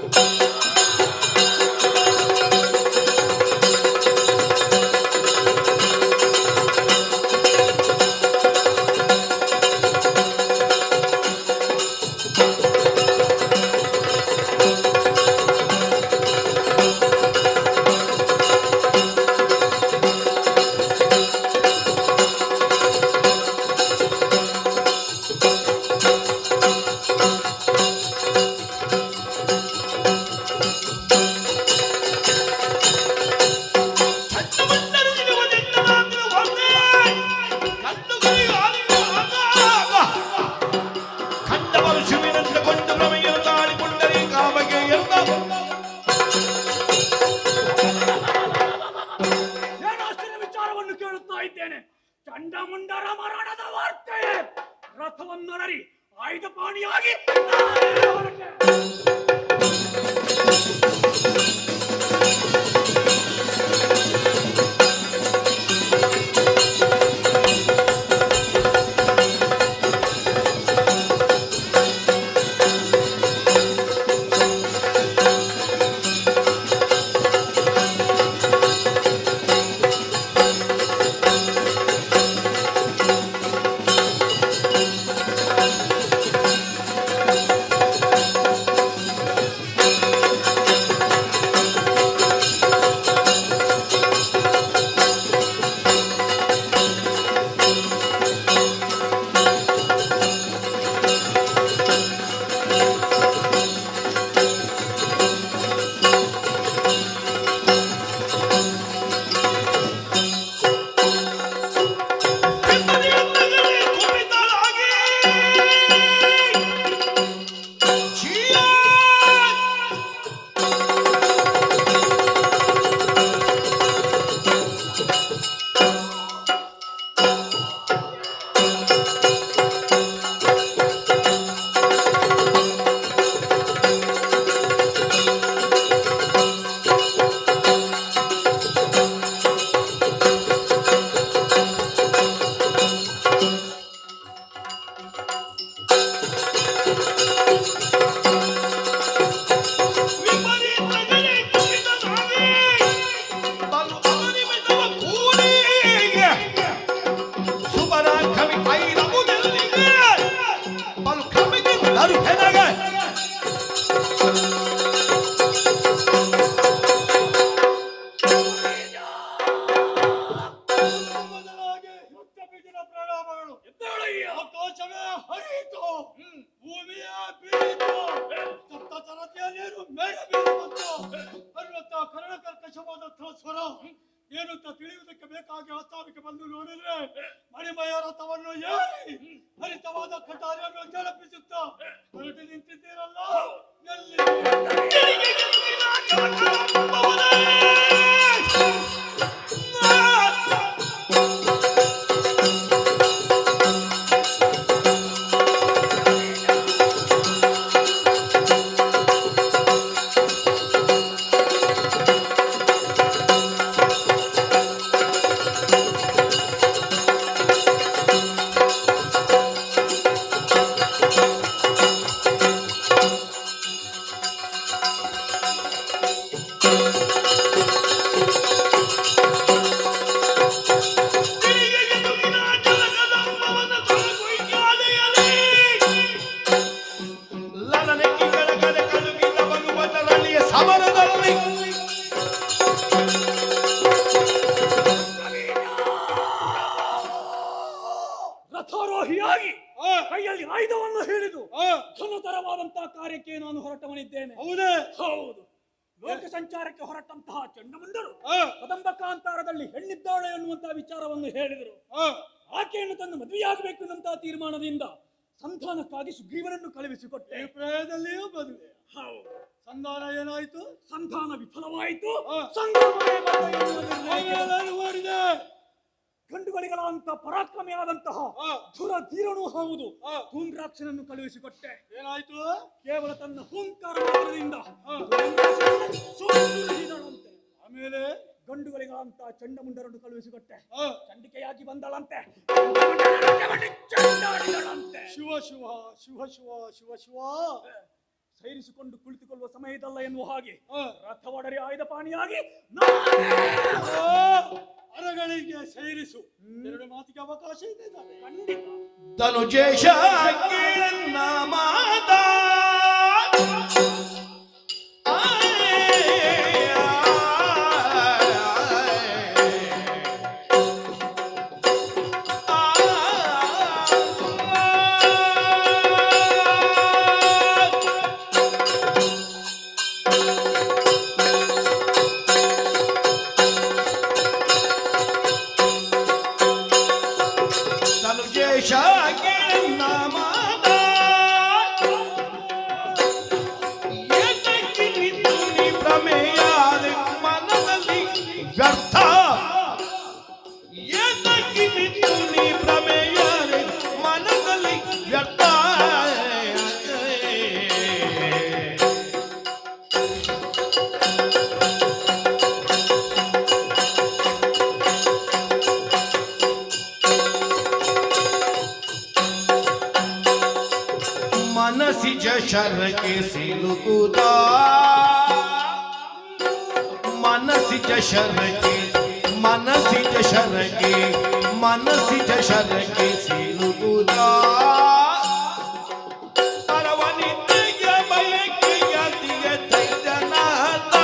ಚಂಡಮುಂಡರ ಮರಣದ ವಾರ್ತೆ ರಥವನ್ನೊಡರಿ ಆಯುಧ ಪಾಣಿಯಾಗಿ ಏನುತ್ತ ತಿಳಿಯುವುದಕ್ಕೆ ಬೇಕಾಗಿ ಹತ್ತಾರಕ್ಕೆ ಬಂದು ನೋಡಿದ್ರೆ ಮಣಿಮಯ ರಥವನ್ನು ಏರಿ ಹರಿತವಾದ ಕಟಾರಿಯನ್ನು ಜಲಪಿಸುತ್ತಾ ಹೊರಟು ನಿಂತಿದ್ದೀರಲ್ಲ ರಥಾರೋಹಿಯಾಗಿ ಕೈಯಲ್ಲಿ ಆಯುಧವನ್ನು ಹಿಡಿದು ಘನತರವಾದಂತಹ ಕಾರ್ಯಕ್ಕೆ ನಾನು ಹೊರಟವನಿದ್ದೇನೆ. ಹೌದು, ಲೋಕ ಸಂಚಾರಕ್ಕೆ ಹೊರಟಂತಹ ಚಂಡಮುಂಡರು ಕದಂಬಕಾಂತಾರದಲ್ಲಿ ಹೆಣ್ಣಿದ್ದಾಳೆ ಎನ್ನುವಂತಹ ವಿಚಾರವನ್ನು ಹೇಳಿದರು. ಆಕೆಯನ್ನು ತನ್ನ ಮದುವೆಯಾಗಬೇಕು ಎನ್ನುವಂತಹ ತೀರ್ಮಾನದಿಂದ ಸಂಧಾನಕ್ಕಾಗಿ ಸುಗ್ರೀವನನ್ನು ಕಳುಹಿಸಿಕೊಟ್ಟೆ. ಪ್ರಾಯದಲ್ಲಿಯೂ ಮದುವೆ. ಹೌದು. ಸಂಧಾನ ಏನಾಯಿತು? ಸಂಧಾನ ವಿಫಲವಾಯಿತು. ಮಾಡಿದೆ. ಗಂಡುಗಳಿಗಳಂತ ಪರಾಕ್ರಮಿಯಾದಂತಹ ಧುರಧೀರನೂ ಹೌದು ಧೂಮ್ರಾಕ್ಷನನ್ನು ಕಳುಹಿಸಿಕೊಟ್ಟೆ. ಏನಾಯ್ತು? ಕೇವಲ ತನ್ನ ಹೂಂಕಾರ ಮಾತ್ರದಿಂದ ಆಮೇಲೆ ಗಂಡುಗಳಿಗಳಂತ ಚಂಡಮುಂಡರನ್ನು ಕಳುಹಿಸಿಕೊಟ್ಟೆ. ಚಂಡಿಕೆಯಾಗಿ ಬಂದಳಂತೆ, ಚಂಡಾಡಿದಳಂತೆ. ಶಿವ ಶಿವ ಶಿವ ಶಿವ ಶಿವ ಶಿವ. ಸೈರಿಸಿಕೊಂಡು ಕುಳಿತುಕೊಳ್ಳುವ ಸಮಯ ಇದಲ್ಲ ಎನ್ನುವ ಹಾಗೆ ರಥವಡರಿ ಆಯ್ದ ಪಾಣಿಯಾಗಿ ಅರಗಳಿಗೆ ಸೇರಿಸು. ಎರಡು ಮಾತಿಗೆ ಅವಕಾಶ ಇದೆ. ಖಂಡಿತ ಧನುಜೇಶ ಮಾತ मनसिज शर के सिलुकुदा मनसिज शर के सिलुकुदा परवनित बयके यदिगे तैजना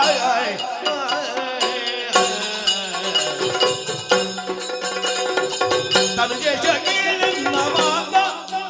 तनुजे जगिल नवादा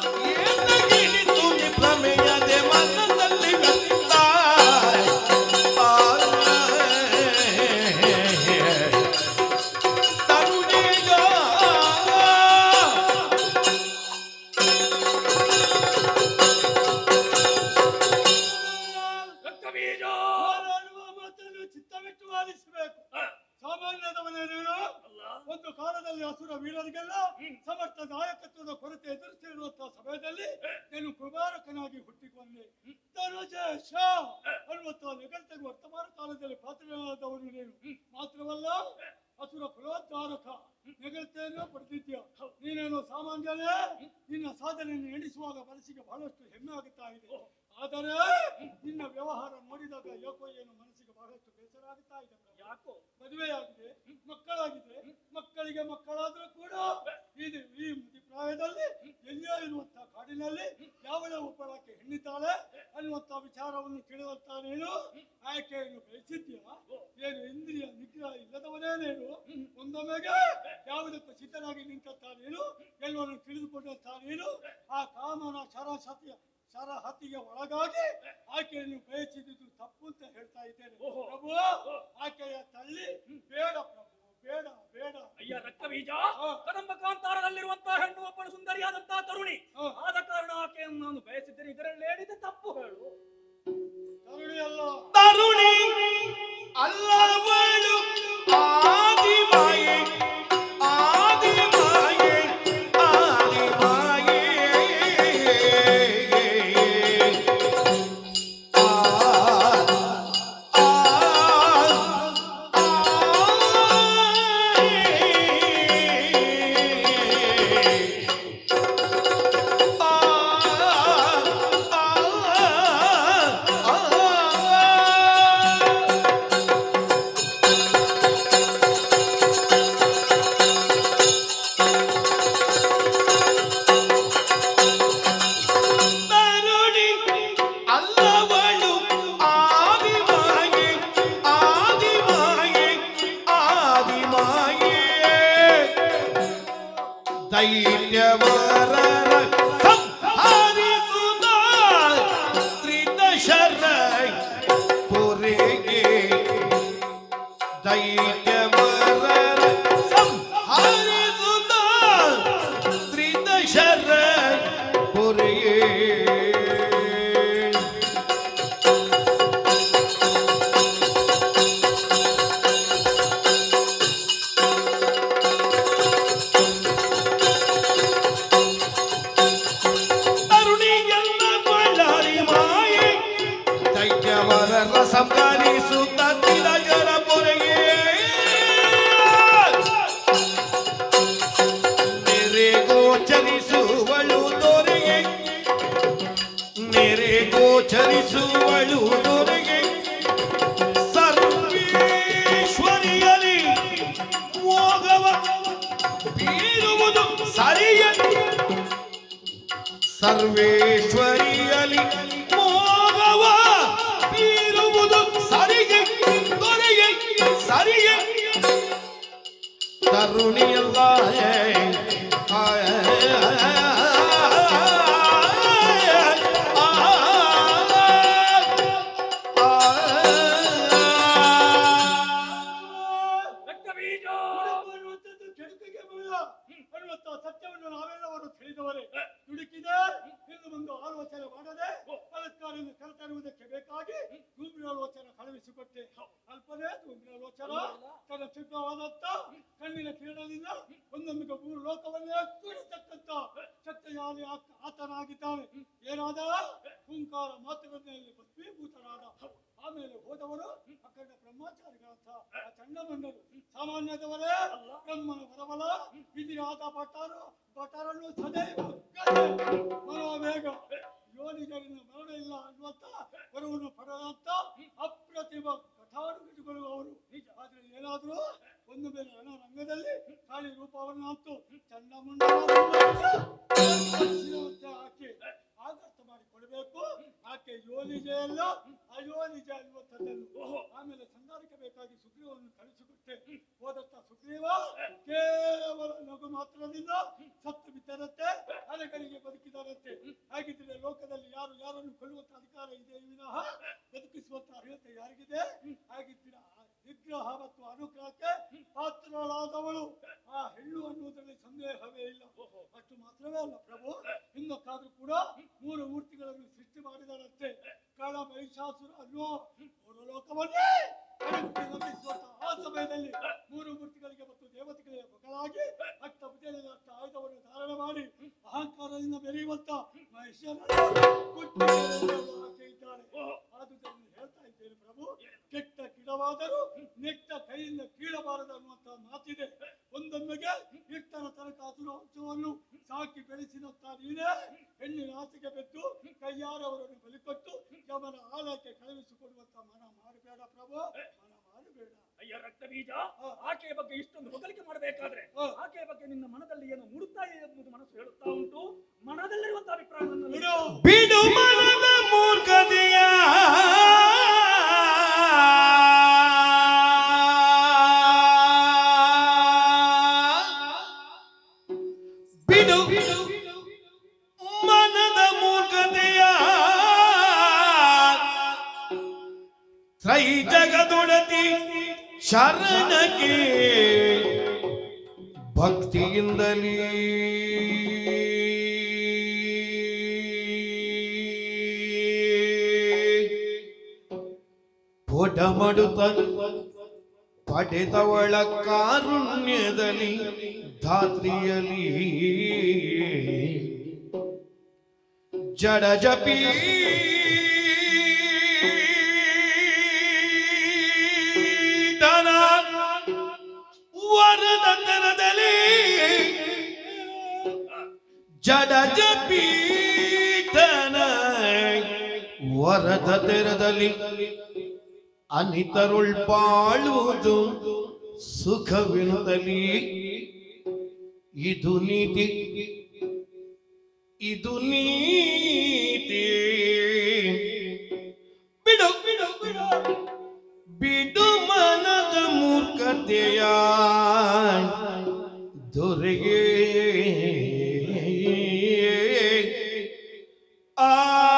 ಒಂದು ಕಾಲದಲ್ಲಿ ಅಸುರ ವೀರರಿಗೆಲ್ಲ ಸಮರ್ಥ ನಾಯಕತ್ವದ ಕೊರತೆ ಎದುರಿಸಿರುವಂತಹ ಸಮಯದಲ್ಲಿ ನೀನು ಕುಮಾರಕನಾಗಿ ಹುಟ್ಟಿಕೊಂಡೆ. ಧನುಜೇಶ ಅನ್ನುವಂತಹ ನಿಗಂಟಗೆ ವರ್ತಮಾನ ಕಾಲದಲ್ಲಿ ಪಾತ್ರನಾದವನು ನೀನು. ಮಾತ್ರವಲ್ಲ ಅಸುರ ಕುಲೋದ್ಧಾರಕ ನಿಗಂಟೆಯನ್ನು ಪಡೆದಿದ್ಯಾ. ನೀನೇನು ಸಾಮಾನ್ಯನೇ. ನಿನ್ನ ಸಾಧನೆಯನ್ನು ಎಣಿಸುವಾಗ ಮನಸ್ಸಿಗೆ ಬಹಳಷ್ಟು ಹೆಮ್ಮೆ ಆಗುತ್ತಾ ಇದೆ. ಆದರೆ ನಿನ್ನ ವ್ಯವಹಾರ ನೋಡಿದಾಗ ಯಾಕೋ ಏನು ಮನಸ್ಸಿಗೆ ಬಹಳಷ್ಟು ಬೇಸರ ಆಗುತ್ತಾ ಇದೆ. ಯಾಕೋ ಮದುವೆಯಾಗಿದೆ, ಮಕ್ಕಳಾಗಿದೆ, ಮಕ್ಕಳಿಗೆ ಮಕ್ಕಳಾದ್ರೂ ಕೂಡ ಈ ಪ್ರಾಯದಲ್ಲಿ ಎಲ್ಲಿಯೋ ಇರುವಂತಹ ಕಾಡಿನಲ್ಲಿ ಯಾವಳ ಒಬ್ಬಳಕ್ಕೆ ಹೆಣ್ಣಿದ್ದಾಳೆ ಅನ್ನುವಂತ ವಿಚಾರವನ್ನು ತಿಳಿದಂತ ನೀನು ಆಯ್ಕೆಯನ್ನು ಬಯಸಿದ್ಯಾ. ಏನು ಇಂದ್ರಿಯ ನಿಗ್ರಹ ಇಲ್ಲದವನೇ ನೀನು. ಒಂದೊಮ್ಮೆಗೆ ಯಾವುದಕ್ಕೂ ಸಿದ್ಧನಾಗಿ ನಿಂತ ನೀನು, ಎಲ್ಲವನ್ನು ತಿಳಿದುಕೊಂಡಂತ ನೀನು ಆ ಕಾಮನ ಶರಹತಿಗೆ ಒಳಗಾಗಿ ಆಕೆಯನ್ನು ಬಯಸಿದ್ದು ತಪ್ಪು ಅಂತ ಹೇಳ್ತಾ ಇದ್ದೇನೆ ಪ್ರಭು. ಆಕೆಯ ತಳ್ಳಿ ಬೇಡ ಪ್ರಭು, ಬೇಡ ಬೇಡ. ಅಯ್ಯ ರಕ್ತಬೀಜ, ಕದಂಬ ಕಾಂತಾರದಲ್ಲಿರುವಂತಹ ಹೆಣ್ಣು ಒಬ್ಬಳು ಸುಂದರಿಯಾದಂತಹ ತರುಣಿ. ಆದ ಕಾರಣ ಆಕೆಯನ್ನು ನಾನು ಬಯಸಿದ್ದೇನೆ. ಇದರಲ್ಲಿ ಹೇಳಿದ ತಪ್ಪು ಹೇಳು. ತರುಣಿ ಅಲ್ಲ, ತರುಣಿ ಅಲ್ಲವಳು ಆದಿಮಾಯೆ ಆದಿಮಾಯೆ ಆದಿಮಾಯೆ ಗೋಚರಿಸುವಳು ಸರ್ವೇಶ್ವರಿಯಲಿ ಮೋಹವ ಬೀರುವುದು ಸರಿಗೆ ದೊರೆಗೆ ಸರಿಗೆ ತರುಣಿಯಲ್ಲ ರಕ್ತಬೀಜ ಅನ್ನುವಂಥದ್ದು ಕೆಡುಕಿಗೆ ಮೂಲ ಅನ್ನುವಂಥ ಸತ್ಯವನ್ನು ನಾವೆಲ್ಲವರು ತಿಳಿದವರೇ. ದುಡುಕಿದೆ ಎಂದು ಒಂದು ಆಲೋಚನೆ ಮಾಡದೆ ಅದಕ್ಕಾಗಿ ಕರೆತರುವುದಕ್ಕೆ ಬೇಕಾಗಿ ಧೂಮ್ರಾಲೋಚನ ಕಳುಹಿಸಿಕೊಟ್ಟೆ. ಅಲ್ಪನೇ ಧೂಮ್ರಾಲೋಚನ ತನ್ನ ಚಿಕ್ಕವಾದಂತ ಕಣ್ಣಿನ ಕಿರಣದಿಂದ ಒಂದೊಂದು ಮೂರು ಲೋಕವನ್ನೇ ಕುಡಿತಕ್ಕಂತ ಶಕ್ತಿಯಾಗಿ ಆತನಾಗಿದ್ದಾನೆ. ಏನಾದ ಹುಂಕಾರ ಮಾತುಗಳಲ್ಲಿ ಭಸ್ಮೀಭೂತರಾದ. ಆಮೇಲೆ ಹೋದವರು ಅಖಂಡ ಬ್ರಹ್ಮಚಾರಿಗಳಂತ ಆ ಚಂಡಮಂಡರು ಸಾಮಾನ್ಯದವರೇ ಬ್ರಹ್ಮನ ವರಬಲ ವಿಧಿರಾದ ಭಟರನ್ನು ಸದೈವ ಮನೋವೇಗ ಯೋನಿಗಳಿಂದ ಮರಣ ಇಲ್ಲ ಅನ್ನುವಂತ ವರವನ್ನು ಪಡೆದಂತ ಅಪ್ರತಿಮ ಕಥಾನುಗತಿಗಳು ಅವರು. ಆದ್ರೆ ಏನಾದ್ರು ಒಂದು ಮೇಲೆ ರಣರಂಗದಲ್ಲಿ ಕಾಳಿ ರೂಪವನ್ನು ಅಂತೂ ಚಂಡಮಂಡಲ ಆಕೆ ಆಗರ್ಥ ಮಾಡಿಕೊಡಬೇಕು. ಆಕೆ ಯೋನಿಜೆಯಲ್ಲ ಅಯೋನಿಜ ಅನ್ನುವಂಥದ್ದನ್ನು. ಆಮೇಲೆ ಸಂಧಾನಕ್ಕೆ ಬೇಕಾಗಿ ಸುಗ್ರೀವವನ್ನು ಕಳಿಸಿಕೊಟ್ಟೆ. ಹೋದಂತ ಸುಗ್ರೀವ ಕೇವಲ ನಗು ಮಾತ್ರದಿಂದ ಸತ್ತು ಬಿದ್ದರಂತೆ, ಅಲೆಗಳಿಗೆ ಬದುಕಿದರಂತೆ. ಹಾಗಿದ್ರೆ ಲೋಕದಲ್ಲಿ ಯಾರನ್ನು ಕೊಲ್ಲುವಂತ ಅಧಿಕಾರ ಇದೆ ವಿನಃ ಬದುಕಿಸುವಂತ ಅರ್ಹತೆ ಯಾರಿಗಿದೆ? ಹಾಗಿದ್ರೆ ನಿಗ್ರಹ ಮತ್ತು ಅನುಗ್ರಹಕ್ಕೆ ಪಾತ್ರರಾದವಳು ಆ ಹೆಣ್ಣು ಅನ್ನುವುದರಲ್ಲಿ ಸಂದೇಹವೇ ಇಲ್ಲ. ಅಷ್ಟು ಮಾತ್ರವೇ ಅಲ್ಲ ಪ್ರಭು, ಇನ್ನೊಕ್ಕಾದ್ರೂ ಕೂಡ ಮೂರು ಮೂರ್ತಿಗಳನ್ನು ಸೃಷ್ಟಿ ಮಾಡಿದರಂತೆ. ಕಾಳ ಮಹಿಷಾಸುರ ಅನ್ನುವ ಮೂರು ಲೋಕವನ್ನೇ ಆ ಸಮಯದಲ್ಲಿ ಮೂರು ಮೂರ್ತಿಗಳಿಗೆ ಮತ್ತು ದೇವತೆಗಳಿಗೆ ಮಗಳಾಗಿ ಅಷ್ಟ ಭುಜದಲ್ಲಿ ಅಷ್ಟ ಆಯುಧವನ್ನು ಧಾರಣೆ ಮಾಡಿ ಅಹಂಕಾರದಿಂದ ಬೆರೆಯುವಂತ ಆಕೆ ಇದ್ದಾಳೆ. ಆದುದನ್ನು ಹೇಳ್ತಾ ಇದ್ದೇನೆ ಪ್ರಭು, ಕೆಟ್ಟ ಗಿಡವಾದರೂ ನೆಟ್ಟ ಕೈಯಿಂದ ಕೀಳಬಾರದು ಅನ್ನುವಂತ ಮಾತಿದೆ. ಒಂದೊಮ್ಮೆಗೆ ಇಷ್ಟರ ತನಕ ಹಸುರವಂಶವನ್ನು ಸಾಕಿ ಬೆಳೆಸಿದಂತ ನೀನೇ ಹೆಣ್ಣಿನ ಆಸೆಗೆ ಬೆದ್ದು ಕೈಯಾರವರನ್ನು ಬಲಿಕೊಟ್ಟು ಯಮನ ಆಲಕ್ಕೆ ಕಳುಹಿಸಿಕೊಡುವಂತ ಮನ ಮಾಡಬೇಡ ಪ್ರಭು, ಮನ ಮಾಡಬೇಡ. ಅಯ್ಯ ರಕ್ತಬೀಜ, ಆಕೆಯ ಬಗ್ಗೆ ಇಷ್ಟೊಂದು ಹೊಗಳಿಕೆ ಮಾಡಬೇಕಾದ್ರೆ ಆಕೆಯ ಬಗ್ಗೆ ನಿನ್ನ ಮನದಲ್ಲಿ ಏನು ಮೂಡುತ್ತಾ ಇದೆ ಎಂಬುದು ಮನಸ್ಸು ಹೇಳುತ್ತಾ ಉಂಟು. ಮನದಲ್ಲಿರುವಂತಹ ಅಭಿಪ್ರಾಯವನ್ನು ಬಿಡು ಮನದ ಮೂರ್ಖತೆಯ ಬಿಡು ಮನದ ಮೂರ್ಖತೆಯ ತ್ರೈ ಜಗದೊಡತಿ ಶರಣಕ್ಕೆ ಭಕ್ತಿಯಿಂದಲೇ ಪೋಟ ಮಾಡುತ್ತ ಪಡೆದವಳ ಕಾರುಣ್ಯದಲ್ಲಿ ಧಾತ್ರಿಯಲಿ ಜಡ ಜಪಿ ವರದ ತೆರದಲ್ಲಿ ಜಡ ಜಪೀಠನ ವರದ ತೆರದಲ್ಲಿ ಅನಿತರುಳ್ಪಾಳುವುದು ಸುಖವೆನುದಲ್ಲಿ. ಇದು ನೀತಿ ಇದು ನೀತಿ. ಬಿಡು ಬಿಡು ಬಿಡು ಬಿಡು ಮನದ ಮೂರ್ಖತೆಯ ದೊರೆಗೆ ಆ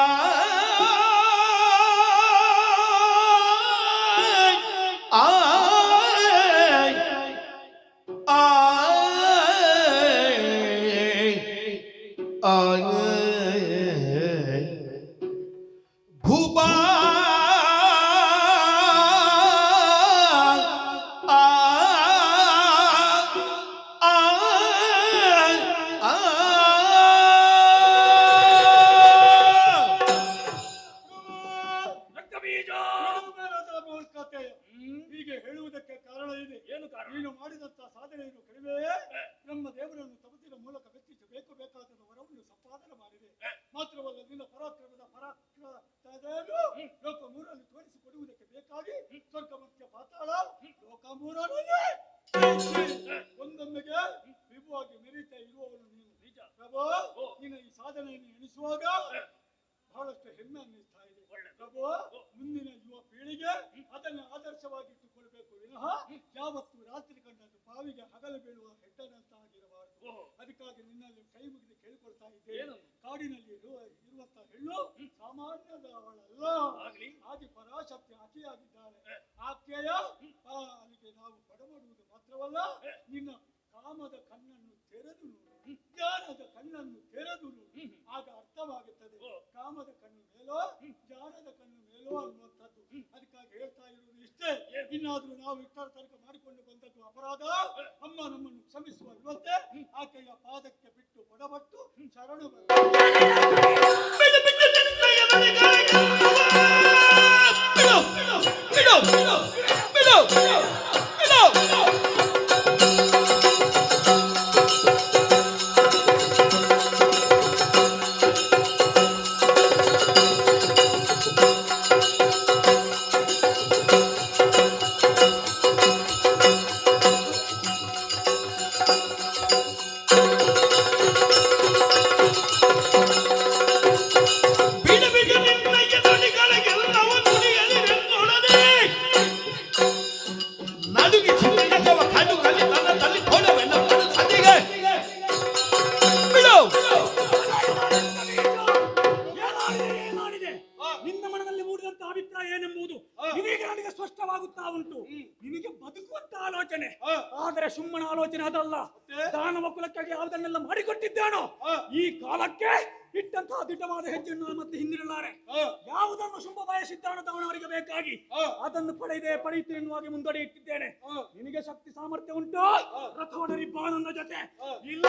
ಭೂಪಾ ಹೀಗೆ ಹೇಳುವುದಕ್ಕೆ ಕಾರಣ ಇದೆ. ಏನು ಕಾರಣ? ನೀನು ಮಾಡಿದಂತ ಸಾಧನೆಯನ್ನು ಕಡಿಮೆಯೇ ನಮ್ಮ ದೇವರನ್ನು ತಪಸ್ಸಿನ ಮೂಲಕ ಮೆಚ್ಚಿಸಬೇಕು ಬೇಕಾದ ವರವನ್ನು ಸಂಪಾದನೆ ಮಾಡಿದೆ. ಮಾತ್ರವಲ್ಲ, ನಿನ್ನ ಪರಾಕ್ರಮದ ಪರಾಕ್ರಮತೆಯನ್ನು ಲೋಕ ಮೂರಲ್ಲಿ ತೋರಿಸಿಕೊಡುವುದಕ್ಕೆ ಬೇಕಾಗಿ ಸ್ವರ್ಗ ಮಧ್ಯ ಪಾತಾಳ ಲೋಕ ಮೂರರಲ್ಲಿ ಒಂದೊಮ್ಮೆಗೆ ವಿಭುವಾಗಿ ಮೆರೀತಾ ಇರುವವನು ನೀನು. ನಿಜ ಪ್ರಭು, ನಿನ್ನ ಈ ಸಾಧನೆಯನ್ನು ಎಣಿಸುವಾಗ ಮುಂದಿನ ಯುವ ಪೀಳಿಗೆ ಅದನ್ನು ಆದರ್ಶವಾಗಿಟ್ಟುಕೊಳ್ಬೇಕು ವಿನಃ ಯಾವತ್ತು ರಾತ್ರಿ ಕಂಡದ್ದು ಬಾವಿಗೆ ಹಗಲು ಬೀಳುವ ಹೆಡ್ಡನಂತಾಗಿರಬಾರದು. ಅದಕ್ಕಾಗಿ ನಿನ್ನಲ್ಲಿ ಕೈ ಮುಗಿದು ಕೇಳಿಕೊಳ್ತಾ ಇದ್ದೇನೆ, ಕಾಡಿನಲ್ಲಿ ಇರುವಂತಹ ಹೆಣ್ಣು ಸಾಮಾನ್ಯದವಳಲ್ಲ. ಆಗಿ ಪರಾಶಕ್ತಿ ಆಕೆಯಾಗಿದ್ದಾಳೆ. ಆಕೆಯ ಪಾಲಿಗೆ ನಾವು ಪಡಮಾಡುವುದು ಮಾತ್ರವಲ್ಲ, ನಿನ್ನ ಕಾಮದ ಕಣ್ಣನ್ನು ತೆರೆದು ನೋಡು, ಜ್ಞಾನದ ಕಣ್ಣನ್ನು ತೆರೆದು ನೋಡು, ಆಗ ಅರ್ಥವಾಗುತ್ತದೆ ಕಾಮದ ಕಣ್ಣು ಮೇಲೋ ಜ್ಞಾನದ ಕಣ್ಣು ಮೇಲೋ ಅನ್ನುವಂಥದ್ದು. ಅದಕ್ಕಾಗಿ ಹೇಳ್ತಾ ಇರುವುದು ಇಷ್ಟೇ, ಇನ್ನಾದ್ರೂ ನಾವು ಇಷ್ಟರ ತನಕ ಮಾಡಿಕೊಂಡು ಬಂದದ್ದು ಅಪರಾಧ. ಅಮ್ಮ ನಮ್ಮನ್ನು ಕ್ಷಮಿಸುವ ಇವತ್ತೇ ಆಕೆಯ ಪಾದಕ್ಕೆ ಬಿಟ್ಟು ಬಡಬಟ್ಟು ಶರಣು ನಿನ್ನ ಮನದಲ್ಲಿ ಮೂಡಿದಂತ ಅಭಿಪ್ರಾಯ ಏನೆಂಬುದು ಇದೀಗ ನನಗೆ ಸ್ಪಷ್ಟವಾಗುತ್ತಾ ಉಂಟು. ನಿನಗೆ ಬದುಕುವಂತ ಆಲೋಚನೆ, ಆದರೆ ಸುಮ್ಮನ ಆಲೋಚನೆ ಅದಲ್ಲ. ದಾನವ ಕುಲಕ್ಕಾಗಿ ಯಾವುದನ್ನೆಲ್ಲ ಮಾಡಿಕೊಟ್ಟಿದ್ದಾನೋ ಈ ಕಾಲಕ್ಕೆ ಇಟ್ಟಂತಹ ದಿಟ್ಟವಾದ ಹೆಜ್ಜೆಯನ್ನು ಮತ್ತೆ ಹಿಂದಿರಲಾರೆ. ಯಾವುದನ್ನು ಶುಂಭ ಬಯಸಿದ್ದಾನೋ ಅವನವರಿಗೆ ಬೇಕಾಗಿ ಅದನ್ನು ಪಡೆಯುತ್ತೇನೆ ಎನ್ನುವಾಗಿ ಮುಂದಡಿ ಇಟ್ಟಿದ್ದೇನೆ. ನಿನಗೆ ಶಕ್ತಿ ಸಾಮರ್ಥ್ಯ ಉಂಟು, ರಥವಡರಿ ಬಾ ನನ್ನ ಜೊತೆ. ಇಲ್ಲ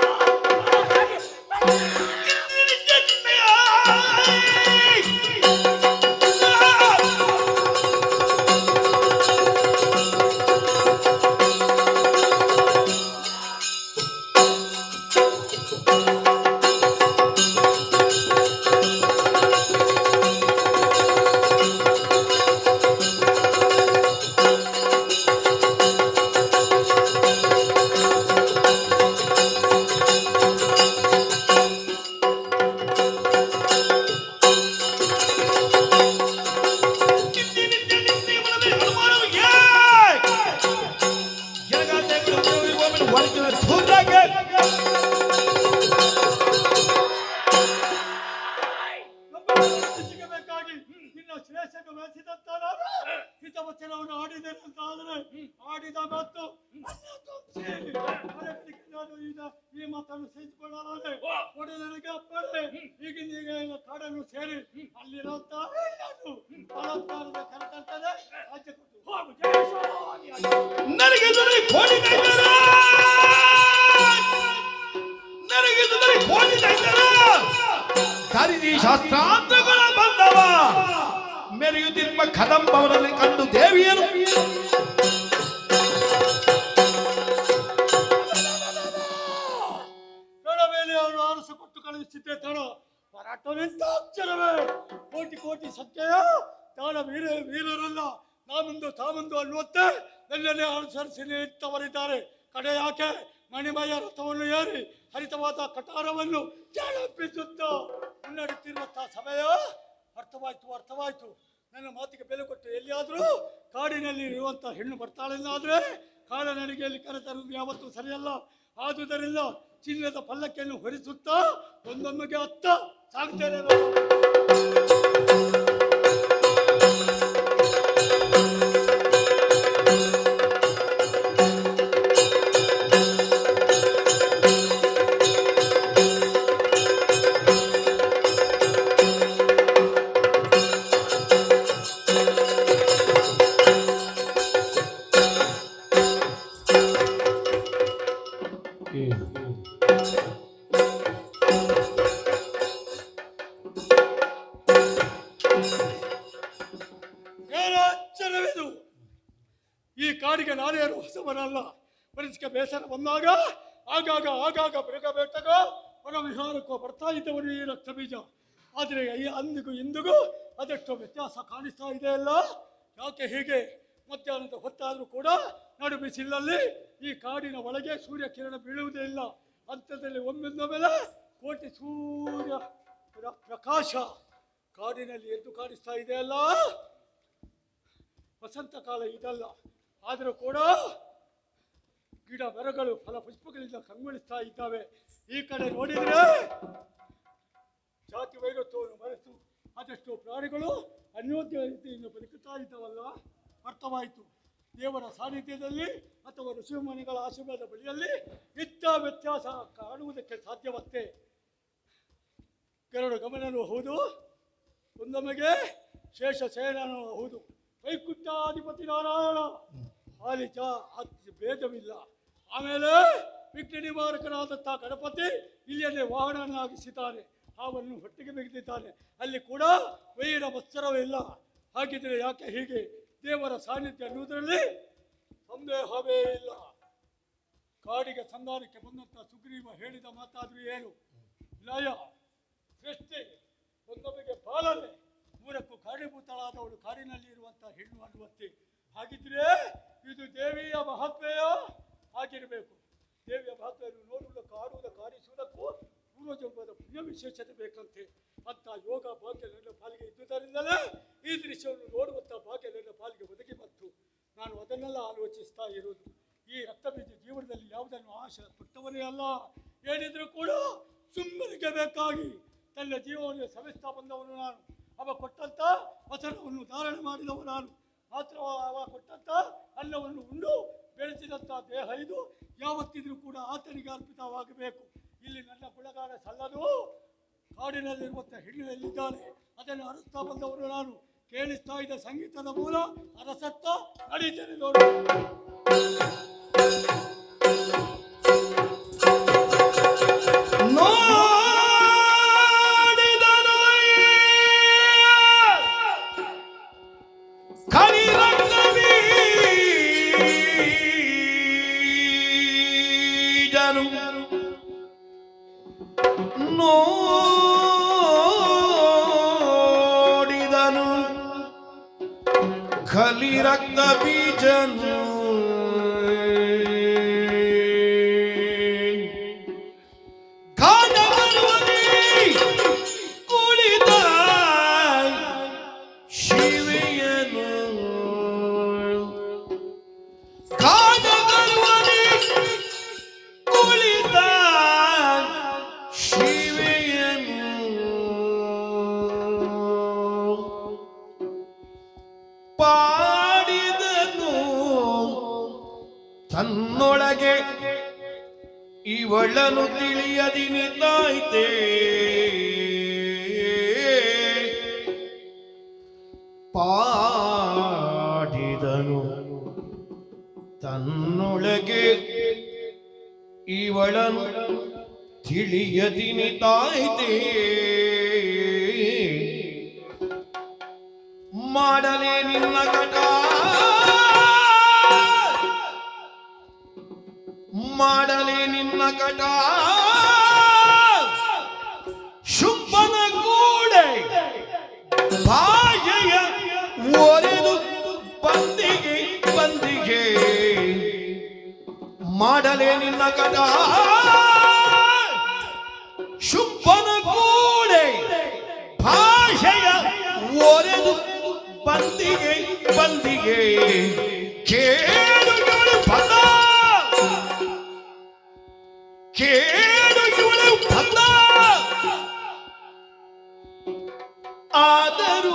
ನಿನ್ನ ಶ್ರೇಷ್ಠಕ್ಕೆ ವಹಿಸಿದಂತ ಹಿತವಚನವನ್ನು ಆಡಿದಂತಾದರೆ ಆಡಿದ ಮತ್ತು ನಾನು ಈಗ ಈ ಮಾತನ್ನು ಸಹಿಸಿಕೊಳ್ಳಲಾರೆ. ಒಡೆದನಿಗೆ ಅಪ್ಪಳೆ ಈಗಿನ ಕಾಡನ್ನು ಸೇರಿ ಅಲ್ಲಿರುವಂತ ಬಲಾತ್ಕಾರದ ಕರೆತಂತದೆ ರಾಜ್ಯ ಕೊಟ್ಟು ಹೋಗು. ಶಾಸ್ತ್ರಾಂತಗಳ ಬಂದವ ಮೆರೆಯುತ್ತಿರುವ ಕದಂಬವರಲ್ಲಿ ಕಂಡು ದೇವಿಯರು ಮೇಲೆ ಅವರು ಆರಸ ಕೊಟ್ಟು ಕಳುಹಿಸಿದ್ದೆ ತಡ ಹೋರಾಟವೆಂತ ಅಕ್ಷರವೇ. ಕೋಟಿ ಕೋಟಿ ಸಂಖ್ಯೆಯ ತಾಳ ವೀರರಲ್ಲ ನಾಮುಂದು ತಾಮುಂದು ಅನ್ನುವಂತೆ ಎಲ್ಲೆಲ್ಲೇ ಅನುಸರಿಸಿ ನಿಂತವರಿದ್ದಾರೆ. ಕಡೆ ಯಾಕೆ ಮಣಿಮಯ ರಥವನ್ನು ಏರಿ ಹರಿತವಾದ ಕಟಾರವನ್ನು ಕೆಳಪ್ಪಿಸುತ್ತ ಮುನ್ನಡೆಯುತ್ತಿರುವಂತಹ ಸಮಯ ಅರ್ಥವಾಯ್ತು. ನನ್ನ ಮಾತಿಗೆ ಬೆಲೆ ಕೊಟ್ಟು ಎಲ್ಲಿಯಾದರೂ ಕಾಡಿನಲ್ಲಿ ಇರುವಂತಹ ಹೆಣ್ಣು ಬರ್ತಾಳೆಂದಾದ್ರೆ ಕಾಲನಡಿಗೆಯಲ್ಲಿ ಕರೆತರುವುದು ಯಾವತ್ತೂ ಸರಿಯಲ್ಲ. ಆದುದರಿಂದ ಚಿನ್ನದ ಪಲ್ಲಕ್ಕಿಯನ್ನು ಹೊರಿಸುತ್ತಾ ಒಂದೊಮ್ಮೆಗೆ ಅತ್ತ ಸಾಗುತ್ತೇನೆ. ಈ ಕಾಡಿಗೆ ನಾನೇನು ಹೊಸವನಲ್ಲ. ಪರಿಸ್ಥಿತಿ ಬೇಸರ ಬಂದಾಗ ಆಗಾಗ ಬೇಟೆಗೋ ಹೊರ ವಿಹಾರಕ್ಕೋ ಬರ್ತಾ ಇದ್ದವರು ಈ ರಕ್ತ ಬೀಜ. ಆದರೆ ಅಂದಿಗೂ ಇಂದಿಗೂ ಅದೆಷ್ಟೋ ವ್ಯತ್ಯಾಸ ಕಾಣಿಸ್ತಾ ಇದೆ ಅಲ್ಲ. ಯಾಕೆ ಹೀಗೆ? ಮಧ್ಯಾಹ್ನದ ಹೊತ್ತಾದರೂ ಕೂಡ ನಡು ಬಿಸಿಲಲ್ಲಿ ಈ ಕಾಡಿನ ಒಳಗೆ ಸೂರ್ಯ ಕಿರಣ ಬೀಳುವುದೇ ಇಲ್ಲ. ಅಂಥದ್ದಲ್ಲಿ ಒಮ್ಮೆಂದೊಮ್ಮೆಲೆ ಕೋಟಿ ಸೂರ್ಯ ಪ್ರಕಾಶ ಕಾಡಿನಲ್ಲಿ ಎದ್ದು ಕಾಣಿಸ್ತಾ ಇದೆ ಅಲ್ಲ. ವಸಂತ ಕಾಲ ಇದಲ್ಲ. ಆದರೂ ಕೂಡ ಗಿಡ ಮರಗಳು ಫಲ ಪುಷ್ಪಗಳಿಂದ ಕಂಗೊಳಿಸ್ತಾ ಇದ್ದಾವೆ. ಈ ಕಡೆ ನೋಡಿದ್ರೆ ಜಾತಿ ವೈರತ್ವವನ್ನು ಮರೆತು ಅದೆಷ್ಟೋ ಪ್ರಾಣಿಗಳು ಅನ್ಯೋನ್ಯ ರೀತಿಯಿಂದ ಬದುಕುತ್ತಾ ಇದ್ದಾವಲ್ಲ. ಅರ್ಥವಾಯಿತು. ದೇವರ ಸಾನ್ನಿಧ್ಯದಲ್ಲಿ ಅಥವಾ ಋಷಿಮುನಿಗಳ ಆಶೀರ್ವಾದ ಬಳಿಯಲ್ಲಿ ಇದ್ದ ವ್ಯತ್ಯಾಸ ಕಾಣುವುದಕ್ಕೆ ಸಾಧ್ಯವಷ್ಟೇ. ಗರುಡ ಗಮನನೂ ಹೌದು, ಒಂದೊಮ್ಮೆಗೆ ಶೇಷ ಶಯನನೂ ಹೌದು. ವೈಕುಂಠಾಧಿಪತಿ ನಾರಾಯಣ ಹಾಲಿಜ ಭೇದವಿಲ್ಲ. ಆಮೇಲೆ ವಿಘ್ನ ನಿವಾರಕನಾದಂಥ ಗಣಪತಿ ಇಲ್ಲಿಯೇ ವಾಹನನಾಗಿಸಿದ್ದಾನೆ. ಹಾವನ್ನು ಹೊಟ್ಟೆಗೆ ಬೆಗೆದಿದ್ದಾನೆ. ಅಲ್ಲಿ ಕೂಡ ವೈರ ಮತ್ಸರವಿಲ್ಲ. ಹಾಗಿದ್ರೆ ಯಾಕೆ ಹೀಗೆ? ದೇವರ ಸಾನ್ನಿಧ್ಯ ಅನ್ನುವುದರಲ್ಲಿ ಸಂದೇಹವೇ ಇಲ್ಲ. ಕಾಡಿಗೆ ಸಂಧಾನಕ್ಕೆ ಬಂದಂಥ ಸುಗ್ರೀವ ಹೇಳಿದ ಮಾತಾದ್ರೂ ಏನು? ಲಯ, ಸೃಷ್ಟಿ, ಒಂದೊಮ್ಮೆಗೆ ಪಾಲನೆ, ಮೂರಕ್ಕೂ ಕಾರಣೀಭೂತಳಾದವಳು ಕಾಡಿನಲ್ಲಿ ಇರುವಂಥ ಹೆಣ್ಣು ಅನ್ನುವಂತೆ. ಹಾಗಿದ್ರೆ ಇದು ದೇವಿಯ ಮಹಾತ್ಮೆಯ ಆಗಿರಬೇಕು. ದೇವಿಯ ಮಹಾತ್ಮೆಯನ್ನು ನೋಡುವುದಕ್ಕೂ ಆಡುವುದಕ್ಕೂ ಆರಿಸುವುದಕ್ಕೂ ಪೂರ್ವಜನ್ಮದ ಪುಣ್ಯ ವಿಶೇಷತೆ ಬೇಕಂತೆ. ಅಂತ ಯೋಗ ಭಾಗ್ಯ ನನ್ನ ಪಾಲಿಗೆ ಇದ್ದುದರಿಂದಲೇ ಈ ದೃಶ್ಯವನ್ನು ನೋಡುವಂಥ ಭಾಗ್ಯ ನನ್ನ ಪಾಲಿಗೆ ಒದಗಿ ಬಂತು. ನಾನು ಅದನ್ನೆಲ್ಲ ಆಲೋಚಿಸ್ತಾ ಇರುವುದು. ಈ ರಕ್ತಬೀಜ ಜೀವನದಲ್ಲಿ ಯಾವುದನ್ನು ಆಶೆ ಪಟ್ಟವನೇ ಅಲ್ಲ. ಏನಿದ್ರೂ ಕೂಡ ಸುಮ್ಮನಿಗೆ ಬೇಕಾಗಿ ತನ್ನ ಜೀವವನ್ನು ಸವೆಸ್ತಾ ಬಂದವನು ನಾನು. ಅವ ಕೊಟ್ಟಂತ ವಚನವನ್ನು ಧಾರಣೆ ಮಾಡಿದವ ನಾನು. ಮಾತ್ರ ಅವ ಕೊಟ್ಟಂತ ಅನ್ನವನ್ನು ಉಂಡು ಬೆಳೆಸಿದಂಥ ದೇಹ ಇದು ಯಾವತ್ತಿದ್ರೂ ಕೂಡ ಆತನಿಗೆ ಅರ್ಪಿತವಾಗಬೇಕು. ಇಲ್ಲಿ ನನ್ನ ಗುಣಗಾನ ಸಲ್ಲದು. ಕಾಡಿನಲ್ಲಿರುವಂಥ ಹೆಣ್ಣೆಲ್ಲಿದ್ದಾನೆ ಅದನ್ನು ಅರಸ್ತಾ ಬಂದವರು ನಾನು. ಕೇಳಿಸ್ತಾ ಇದ್ದ ಸಂಗೀತದ ಮೂಲ ಅರಸತ್ತ ನಡೀತೇನೆ ನೋಡು. ಖಲಿ ರಕ್ತ ಬೀಜನು ಗಾಢಗರುವಲ್ಲಿ ಕುಳಿತ ಶಿವೆಯನು. ಗಾಢಗರುವಲ್ಲಿ ಕುಳಿತ ಶಿವೆಯನು. ಪಾಡಿದನು ತನ್ನೊಳಗೆ ಇವಳನು ತಿಳಿಯದಿನಿತಾಯ್ತೆ. ಪಾಡಿದನು ತನ್ನೊಳಗೆ ಇವಳನು ತಿಳಿಯದಿನಿತಾಯ್ತೆ. ಮಾಡಲೇ ನಿನ್ನ ಕಟ, ಮಾಡಲೇ ನಿನ್ನ ಕಟ, ಶುಂಭನ ಕೂಡೆ ಬಾಯೆಯ ಒರೆದು ಬಂದಿಗೆ ಬಂದಿಗೆ. ಮಾಡಲೇ ನಿನ್ನ ಕಟ, ಶುಂಭನ ಕೂಡೆ ಭಾಷೆಯ ಒರೆದು ಬಂದಿಗೆ ಬಂದಿಗೆ. ಕೇಳು ಇವಳು ಪದ, ಕೇಳು ಇವಳು ಪದ. ಆದರೂ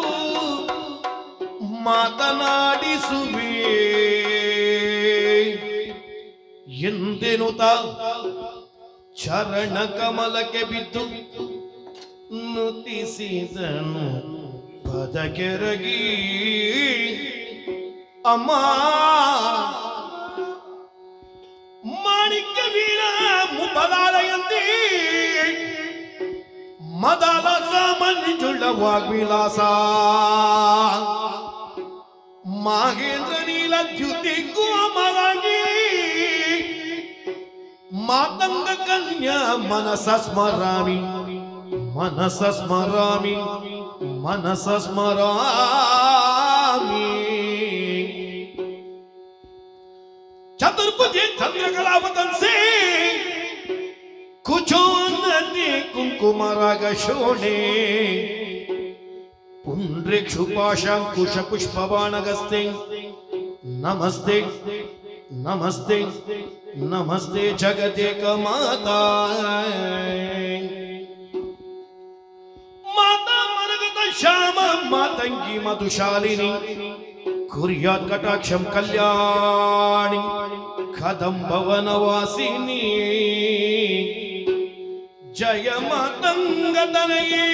ಮಾತನಾಡಿಸುವೆ ಎಂದೆನುತ ಚರಣ ಕಮಲಕ್ಕೆ ಬಿದ್ದು ನುತಿಸಿದನು ಪದಕೆರಗಿ. ಅಮ್ಮ ಮಾಣಿಕ್ಯ ವೀಣ ಮುಪಲಾಲಯಂತಿ ಮದಾಲಸ ಮಂಜುಳ ವಾಗ್ವಿಲಾಸ. ಮಾಗೇಂದ್ರ ನೀಲ ದ್ಯುತಿ ಕೋಮಲಾಗಿ ಮಾತಂಗ ಕನ್ಯಾ ಮನಸ ಸ್ಮರಾಮಿ, ಮನಸ ಸ್ಮರಾಮಿ, ಮನಸ ಸ್ಮರಾಮಿ. ಚತುರ್ಭುಜೆ ಚಂದ್ರಕಲಾವತಂಸೆ ಕುಚೋನ್ನತಿ ಕುಂಕುಮರಾಗ ಶೋಣೆ. ಪುಂಡ್ರೇಕ್ಷುಪಾಶಾಂಕುಶ ಪುಷ್ಪಬಾಣಗಸ್ತೆ ನಮಸ್ತೆ ನಮಸ್ತೆ ನಮಸ್ತೆ ಜಗದೇಕ ಮಾತಾ ಮಾತಾ ಮರಗತ ಶ್ಯಾಮ ಮಾತಂಗಿ ಮಧುಶಾಲಿನಿ ಕುರ್ಯಾತ್ ಕಟಾಕ್ಷಂ ಕಲ್ಯಾಣಿ ಕದಂಬವನವಾಸಿನಿ ಜಯ ಮಾತಂಗತನಯೇ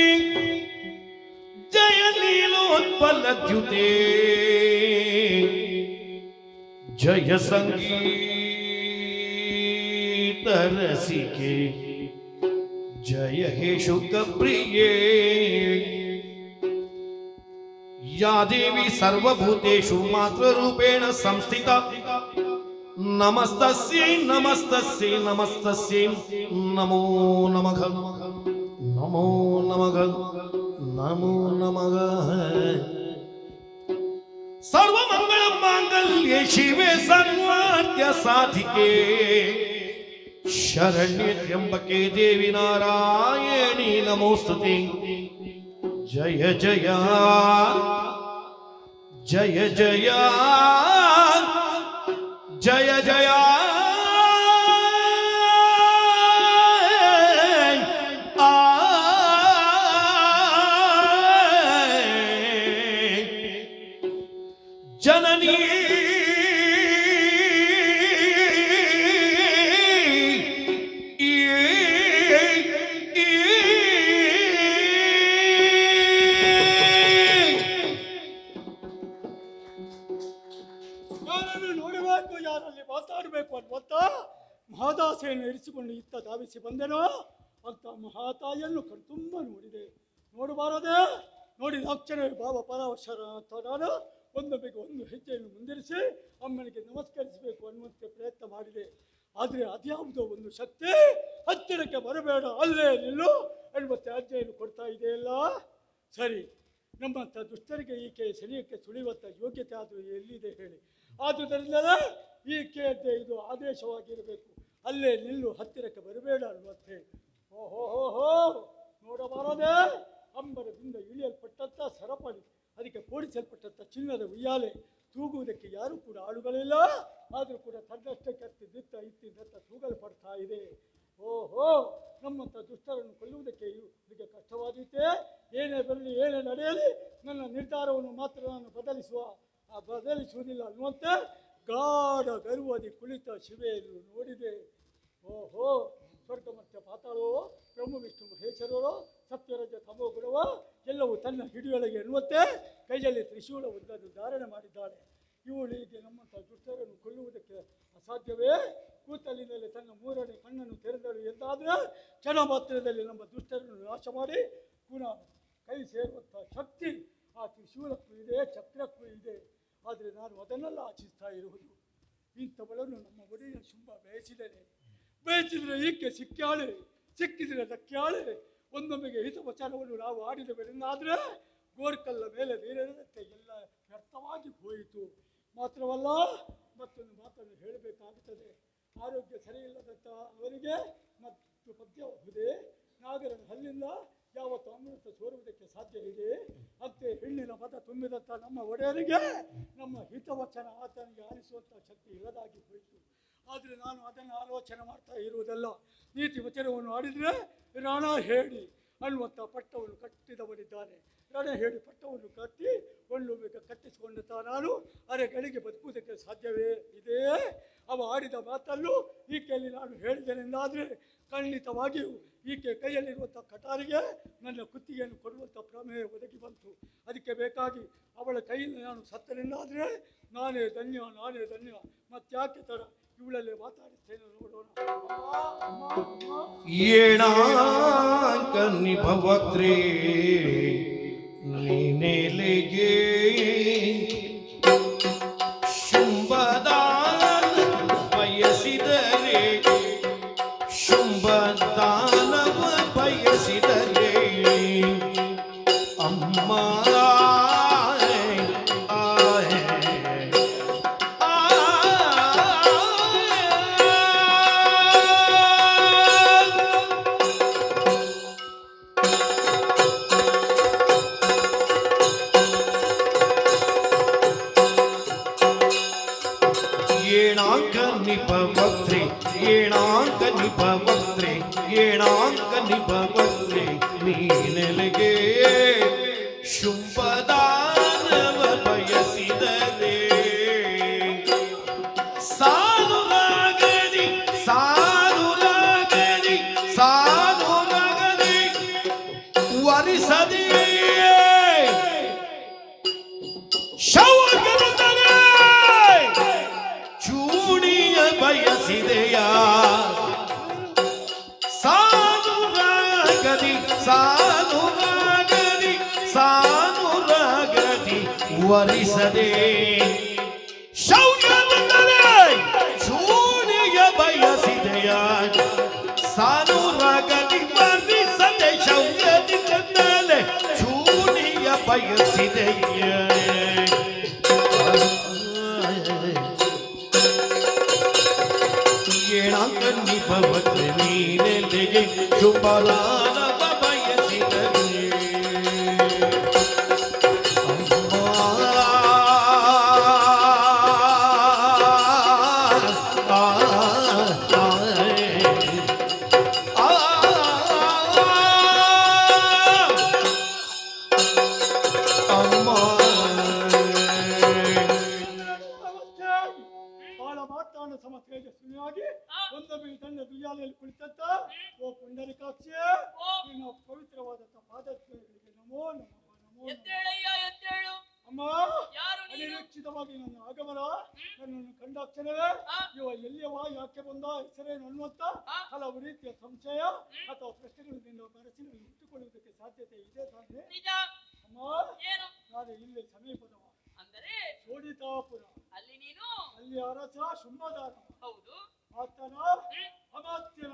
ಜಯ ನೀಲೋತ್ಪಲದ್ಯುತೆ ಜಯ ಸಂಗೀತ ರಸಿಕೆ ಜಯ ಹೇ ಶುಕಪ್ರಿಯೇ या देवी सर्वभूतेषु मातृरूपेण संस्थिता नमस्तस्यै नमस्तस्यै नमस्तस्यै नमो नमः नमो नमः नमो नमः सर्वमंगल मांगल्ये शिवे सर्वार्थ साधिके शरण्ये त्र्यंबके देवी नारायणी नमोस्तुते जय जय जय जय जय जय जननी ಮಹಾದಾಸೆಯನ್ನು ಇರಿಸಿಕೊಂಡು ಇತ್ತ ಧಾವಿಸಿ ಬಂದೆನೋ ಅಂತ ಮಹಾತಾಯಿಯನ್ನು ಕಣ್ತುಂಬ ನೋಡಿದೆ. ನೋಡಬಾರದೆ ನೋಡಿದ ಅಕ್ಷರವೇ ಭಾವ ಪರವಶರ ಅಂತ ನಾನು ಒಂದೊಂದಿಗೆ ಒಂದು ಹೆಜ್ಜೆಯನ್ನು ಮುಂದಿರಿಸಿ ಅಮ್ಮನಿಗೆ ನಮಸ್ಕರಿಸಬೇಕು ಅನ್ನುವಂತೆ ಪ್ರಯತ್ನ ಮಾಡಿದೆ. ಆದರೆ ಅದ್ಯಾವುದೋ ಒಂದು ಶಕ್ತಿ ಹತ್ತಿರಕ್ಕೆ ಬರಬೇಡ, ಅಲ್ಲೇ ನಿಲ್ಲು ಎನ್ನುವಂತೆ ಅಜ್ಜೆಯನ್ನು ಕೊಡ್ತಾ ಇದೆಯಲ್ಲ. ಸರಿ, ನಮ್ಮಂಥ ದುಷ್ಟರಿಗೆ ಈಕೆ ಶರೀರಕ್ಕೆ ಸುಳಿಯುವಂಥ ಯೋಗ್ಯತೆ ಆದರೂ ಎಲ್ಲಿದೆ ಹೇಳಿ? ಆದುದರಿಂದಲೇ ಈಕೆಯದ್ದೇ ಇದು ಆದೇಶವಾಗಿರಬೇಕು, ಅಲ್ಲೇ ನಿಲ್ಲು, ಹತ್ತಿರಕ್ಕೆ ಬರಬೇಡ ಅನ್ನುವಂತೆ. ಓಹೋ ನೋಡಬಾರದೆ ಅಂಬರದಿಂದ ಇಳಿಯಲ್ಪಟ್ಟಂಥ ಸರಪಳಿ, ಅದಕ್ಕೆ ಪೋಡಿಸಲ್ಪಟ್ಟಂಥ ಚಿನ್ನದ ಉಯ್ಯಾಲೆ, ತೂಗುವುದಕ್ಕೆ ಯಾರೂ ಕೂಡ ಆಳುಗಳಿಲ್ಲ, ಆದರೂ ಕೂಡ ತನ್ನಷ್ಟಕ್ಕೆ ದಿತ್ತ ಇತ್ತಿದ್ದಂತ ತೂಗಲು ಪಡ್ತಾ ಇದೆ. ಓಹೋ, ನಮ್ಮಂಥ ದುಷ್ಟರನ್ನು ಕೊಲ್ಲುವುದಕ್ಕೆ ಇದಕ್ಕೆ ಕಷ್ಟವಾದೀತೆ. ಏನೇ ಬರಲಿ ಏನೇ ನಡೆಯಲಿ ನನ್ನ ನಿರ್ಧಾರವನ್ನು ಮಾತ್ರ ನಾನು ಬದಲಿಸುವುದಿಲ್ಲ ಅನ್ನುವಂತೆ ಗಾಢ ಗರ್ವದಿ ಕುಳಿತ ಶಿವೆಯನ್ನು ನೋಡಿದೆ. ಓಹೋ, ಸ್ವರ್ಗ ಮತ್ತು ಪಾತಾಳವೋ, ಬ್ರಹ್ಮ ವಿಷ್ಣು ಮಹೇಶ್ವರರೋ, ಸತ್ಯರಜ ತಮೋ ಗುಣವೋ ಎಲ್ಲವೂ ತನ್ನ ಹಿಡಿಯೊಳಗೆ ಎನ್ನುವಂತೆ ಕೈಯಲ್ಲಿ ತ್ರಿಶೂಲ ಒಂದನ್ನು ಧಾರಣೆ ಮಾಡಿದ್ದಾಳೆ. ಇವಳಿಗೆ ನಮ್ಮಂಥ ದುಷ್ಟರನ್ನು ಕೊಲ್ಲುವುದಕ್ಕೆ ಅಸಾಧ್ಯವೇ? ಕೂತಲಿನಲ್ಲಿ ತನ್ನ ಮೂರನೇ ಕಣ್ಣನ್ನು ತೆರೆದಳು ಎಂದಾದರೆ ಕ್ಷಣ ಮಾತ್ರದಲ್ಲಿ ನಮ್ಮ ದುಷ್ಟರನ್ನು ನಾಶ ಮಾಡಿ ಪುನಃ ಕೈ ಸೇರುವಂಥ ಶಕ್ತಿ ಆ ತ್ರಿಶೂಲಕ್ಕೂ ಇದೆ, ಚಕ್ರಕ್ಕೂ ಇದೆ. ಆದರೆ ನಾನು ಅದನ್ನೆಲ್ಲ ಆಚಿಸ್ತಾ ಇರುವುದು. ಇಂಥವಳನ್ನು ನಮ್ಮ ಒಡೆಯ ಶುಂಭ ಬಯಸಿದರೆ ಈಕೆ ಸಿಕ್ಕಿದರೆ ದಕ್ಕ್ಯಾಳೆ. ಒಂದೊಮ್ಮೆಗೆ ಹಿತವಚನವನ್ನು ನಾವು ಆಡಿದವೆಂದಾದರೆ ಗೋರ್ಕಲ್ಲ ಮೇಲೆ ನೀರಿನಂತೆ ಎಲ್ಲ ವ್ಯರ್ಥವಾಗಿ ಹೋಯಿತು. ಮಾತ್ರವಲ್ಲ, ಮತ್ತೊಂದು ಮಾತನ್ನು ಹೇಳಬೇಕಾಗುತ್ತದೆ. ಆರೋಗ್ಯ ಸರಿಯಿಲ್ಲದಂಥ ಅವರಿಗೆ ಮತ್ತು ಪದ್ಯಬಹುದೇ ನಾಗರನ ಹಲ್ಲಿಂದ ಯಾವತ್ತು ಅಮೃತ ಸೋರುವುದಕ್ಕೆ ಸಾಧ್ಯ ಇದೆ. ಅಂತೆ ಹೆಣ್ಣಿನ ಮತ ತುಂಬಿದಂಥ ನಮ್ಮ ಒಡೆಯರಿಗೆ ನಮ್ಮ ಹಿತವಚನ ಆತನಿಗೆ ಆಲಿಸುವಂಥ ಶಕ್ತಿ ಇಲ್ಲದಾಗಿ ಹೋಯಿತು. ಆದರೆ ನಾನು ಅದನ್ನು ಆಲೋಚನೆ ಮಾಡ್ತಾ ಇರುವುದಲ್ಲ. ನೀತಿ ವಚನವನ್ನು ಆಡಿದರೆ ರಾಣ ಹೇಳಿ ಅನ್ನುವಂಥ ಪಟ್ಟವನ್ನು ಕಟ್ಟಿದವನಿದ್ದಾನೆ. ರಣ ಹೇಳಿ ಪಟ್ಟವನ್ನು ಕಟ್ಟಿ ಕೊಳ್ಳುವಾಗ ಕಟ್ಟಿಸಿಕೊಂಡಂಥ ನಾನು ಅರೆಗಳಿಗೆ ಬದುಕುವುದಕ್ಕೆ ಸಾಧ್ಯವೇ ಇದೆ? ಅವ ಆಡಿದ ಮಾತಲ್ಲೂ ಈಕೆಯಲ್ಲಿ ನಾನು ಹೇಳಿದ್ದೇನೆಂದಾದರೆ ಖಂಡಿತವಾಗಿಯೂ ಈಕೆ ಕೈಯಲ್ಲಿರುವಂಥ ಕಟಾರಿಗೆ ನನ್ನ ಕುತ್ತಿಗೆಯನ್ನು ಕೊಡುವಂಥ ಪ್ರಮೇಯ ಒದಗಿ ಬಂತು. ಅದಕ್ಕೆ ಬೇಕಾಗಿ ಅವಳ ಕೈಯಿಂದ ನಾನು ಸತ್ತನೆಂದಾದರೆ ನಾನೇ ಧನ್ಯ. ಮತ್ತ್ಯಾಕೆ ತಡ, ಇವಳಲ್ಲೇ ಮಾತಾಡುತ್ತೇನೆ, ನೋಡೋಣ. ಏಣಾಂಕನ್ನಿ ಭವಕ್ರೇ ನೀನೆಲೆಗೆ ಶುಂಭದಾನ ಬಯಸಿದರೆ ಶುಂಭದಾನವ ಬಯಸಿದರೆ ಅಮ್ಮ ಏಣಾಂಕ ನಿಪವಕ್ತ್ರೆ ಏಣಾಂಕ ನಿಪವಕ್ತ್ರೆ ಏಣಾಂಕ ನಿಪವಕ್ತ್ರೆ ನೀನೆಲೆಗೆ ಶುಂಭದಾನವ ಬಯಸಿದರೆ ಸಾಧುರಾಗದಿ ಸಾಧುರಾಗದಿ ಸಾಧುರಾಗದಿ ವರಿಸದೆ ಶೌರ್ಯವಂತನೇ ಚೂಡಿಯ ಬಯಸಿದೆಯ ಸಾಧುರಾಗದಿ ಸಾಧುರಾಗದಿ ಸಾಧುರಾಗದಿ ವರಿಸದೆ ಶೌರ್ಯವಂತನೇ ಚೂಡಿಯ ಬಯಸಿದೆಯ ಸಾಧುರಾಗದಿ ವರಿಸದೆ ಶೌರ್ಯದಿ ಕಂದಲೆ ಚೂಡಿಯ ಬಯಸಿದೆಯ ಏಣಾಂಕ ನಿಪವಕ್ತ್ರೆ ನೀನೆಲೆಗೆ ಶುಂಭದಾನವ ಬಯಸಿದರೆ ಬಹಳ ಮಾತಾಡ ಸಮ ತೇಜಸ್ವಿನಿಯಾಗಿ ಒಂದೊಮ್ಮೆ ತನ್ನ ದುಯ್ಯಾಲೆಯಲ್ಲಿ ಕುಳಿತಂತ ಓ ಪುಂಡರಿಕಾಕ್ಷಿ ನಿನ್ನ ಪವಿತ್ರವಾದಂತ ಪಾದಗಳಿಗೆ ನಮೋ ನಮೋ ನಮೋ ಅಮ್ಮ ಅನಿರೀಕ್ಷಿತವಾಗಿ ನನ್ನ ಆಗಮನ ನನ್ನನ್ನು ಕಂಡಾಕ್ಷಣವೇ ಇವ ಎಲ್ಲಿಯವ ಯಾಕೆ ಬಂದ ಹೆಸರೇನು ಅನ್ನುವಂತ ಹಲವು ರೀತಿಯ ಸಂಶಯ ಅಥವಾ ಪ್ರಶ್ನೆಗಳು ನಿನ್ನ ಮನಸ್ಸಿನಲ್ಲಿ ಇಟ್ಟುಕೊಳ್ಳುವುದಕ್ಕೆ ಸಾಧ್ಯತೆ ಇದೆ ತಾನೆ ಅಮ್ಮ ನಾನು ಇಲ್ಲಿ ಸಮೀಪದವ ಶೋಡಿತಾಪುರ ಅಲ್ಲಿ ಅರಸ ಶುಂಭದಾನ ಆತನ ಅಮಾತ್ಯನ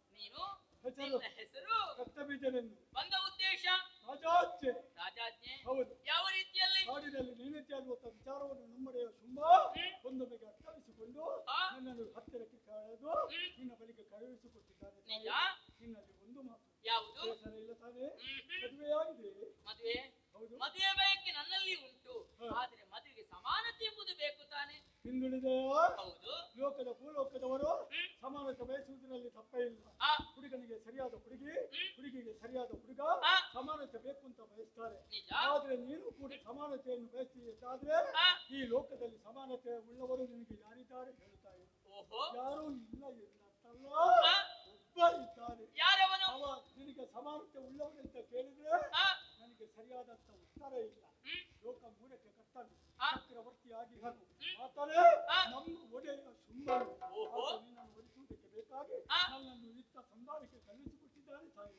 ಹೆಸರು ರಕ್ತಬೀಜನೆಂದು ಬಂದ ಉದ್ದೇಶ ರಾಜಾಜ್ಞೆ ಹೌದು ಯಾವ ರೀತಿಯಲ್ಲಿ ನಾಡಿನಲ್ಲಿ ನೀನತೆ ಅನ್ನುವಂಥ ವಿಚಾರವನ್ನು ನಮ್ಮಡೆಯ ಶುಂಭ ಒಂದೊಮ್ಮೆಗೆ ಅರ್ಥವಿಸಿಕೊಂಡು ನನ್ನನ್ನು ಹತ್ತಿರಕ್ಕೆ ಕಳೆದು ನಿನ್ನ ಬಳಿಗೆ ಕಳುಹಿಸಿಕೊಟ್ಟಿದ್ದಾರೆ ನಿನ್ನಲ್ಲಿ ಒಂದು ಮಾತು ಯಾವುದು ಹೆಸರು ಇಲ್ಲ ತಾನೇ ಮದುವೆಯಾಗಿದೆ ಮದುವೆ ಹೌದು ಮದುವೆ ಬಯಕೆ ನನ್ನಲ್ಲಿ ಉಂಟು ಆದರೆ ಮದುವೆಗೆ ಸಮಾನತೆ ಎಂಬುದು ಬೇಕು ತಾನೆ ಹಿಂದುಳಿದೆಯಾ ಹೌದು ಲೋಕದ ಭೂಲೋಕದವರು ಸಮಾನತೆ ಬಯಸುವುದರಲ್ಲಿ ತಪ್ಪೇ ಇಲ್ಲ ಹುಡುಗನಿಗೆ ಸರಿಯಾದ ಹುಡುಗಿ ಹುಡುಗಿಗೆ ಸರಿಯಾದ ಹುಡುಗ ಸಮಾನತೆ ಬೇಕು ಅಂತ ಬಯಸ್ತಾರೆ ಆದ್ರೆ ನೀನು ಕೂಡ ಸಮಾನತೆಯನ್ನು ಬಯಸ್ತೀಯಾದ್ರೆ ಈ ಲೋಕದಲ್ಲಿ ಸಮಾನತೆ ಉಳ್ಳವರು ನಿನಗೆ ಯಾರಿದ್ದಾರೆ ಹೇಳ್ತಾರೆ ಯಾರೂ ಇಲ್ಲ ಎಂದಲ್ಲ ಒಬ್ಬ ಇದ್ದಾರೆ ಅವ ನಿನಗೆ ಸಮಾನತೆ ಉಳ್ಳವರಂತ ಕೇಳಿದ್ರೆ ನನಗೆ ಸರಿಯಾದಂತ ಉತ್ತರ ಇಲ್ಲ ಲೋಕ ಮೂರಕ್ಕೆ ಕರ್ತವ್ಯ ಚಕ್ರವರ್ತಿಯಾಗಿ ಆತನೇ ನಮ್ಮ ಒಡೆಯ ಶುಂಭನು ನಿನ್ನನ್ನು ಒಲಿಸುವುದಕ್ಕೆ ಬೇಕಾಗಿ ನನ್ನನ್ನು ಇತ್ತ ಸಂಧಾನಕ್ಕೆ ಕಳುಹಿಸಿಕೊಟ್ಟಿದ್ದಾರೆ ತಾಯಿ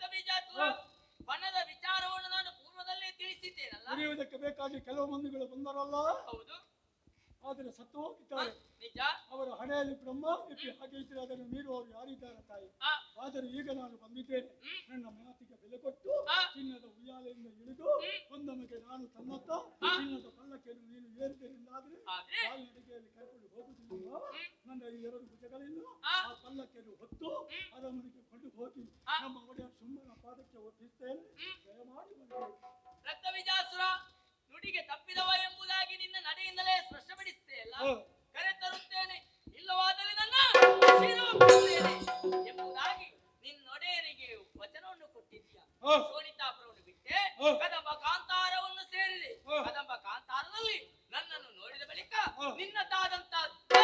ಬಣ್ಣದ ವಿಚಾರವನ್ನು ನಾನು ಪೂರ್ವದಲ್ಲೇ ತಿಳಿಸಿದ್ದೇನಲ್ಲ ಉಳಿಯುವುದಕ್ಕೆ ಬೇಕಾಗಿ ಕೆಲವು ಮಂದಿಗಳು ಬಂದರಲ್ಲ ಹೌದು ಆದರೆ ಸತ್ತು ಹೋಗಿದ್ದಾರೆ ನಿಜ ಅವರ ಹಣೆಯಲ್ಲಿ ಬ್ರಹ್ಮ ಇಟ್ಟು ಹಾಗೆ ಇದ್ರೆ ಅದನ್ನು ಮೀರುವವರು ಯಾರಿದ್ದಾರೆ ತಾಯಿ ಆದರೆ ಈಗ ನಾನು ಬಂದಿದ್ದೇನೆ ನನ್ನ ಮಾತಿಗೆ ಬೆಲೆ ಕೊಟ್ಟು ಚಿನ್ನದ ಉಯ್ಯಾಲೆಯಿಂದ ಇಳಿದು ಒಂದೊಮ್ಮೆಗೆ ನಾನು ತನ್ನತ್ತ ಚಿನ್ನದ ಪಲ್ಲಕ್ಕಿಯನ್ನು ನೀನು ಏರಿದ್ದೇನೆಂದಾದ್ರೆ ಕಾಲ್ನಡಿಗೆಯಲ್ಲಿ ಕೈಕೊಂಡು ಹೋಗುವುದಿಲ್ಲ ನನ್ನ ಈ ಎರಡು ಭುಜಗಳಿಂದ ಆ ಪಲ್ಲಕ್ಕಿಯನ್ನು ಹೊತ್ತು ಅರಮನೆಗೆ ಕೊಂಡು ಹೋಗಿ ನಮ್ಮ ಒಡೆಯ ಶುಂಭನ ಪಾದಕ್ಕೆ ಒಪ್ಪಿಸ್ತೇನೆ ದಯಮಾಡಿ ರಕ್ತಬೀಜಾಸುರ ನುಡಿಗೆ ತಪ್ಪಿದವ ಎಂಬುದಾಗಿ ನಿನ್ನ ನಡೆಯಿಂದಲೇ ಸ್ಪಷ್ಟಪಡಿಸುತ್ತೇಯಲ್ಲ ಕರೆ ತರುತ್ತೇನೆ ಇಲ್ಲವಾದಲ್ಲಿ ನನ್ನ ಶಿರೋಪಿಸುತ್ತೇನೆ ಎಂಬುದಾಗಿ ನಿನ್ನೊಡೆಯರಿಗೆ ವಚನವನ್ನು ಕೊಟ್ಟಿದ್ದೀಯ ಶೋಣಿತಾಪುರವನ್ನು ಬಿಟ್ಟೆ ಕದಂಬ ಕಾಂತಾರವನ್ನು ಸೇರಿದೆ ಕದಂಬ ಕಾಂತಾರದಲ್ಲಿ ನನ್ನನ್ನು ನೋಡಿದ ಬಳಿಕ ನಿನ್ನದಾದಂತ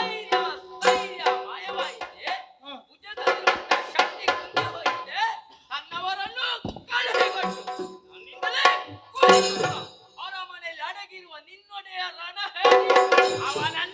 ಧೈರ್ಯ ಮಾಯವಾಯಿತೆ ಭುಜದಲ್ಲಿರುವಂತ ಶಕ್ತಿ ಕುಂದಿ ಹೋಯಿತೆ ತನ್ನವರನ್ನು ಕಳುಹಿಕೊಟ್ಟು ನನ್ನಿಂದಲೇ ಅರಮನೆಯಲ್ಲಿ ಅಡಗಿರುವ ನಿನ್ನೊಡೆಯ ರಣ ಹೇಳಿ ಅವನನ್ನು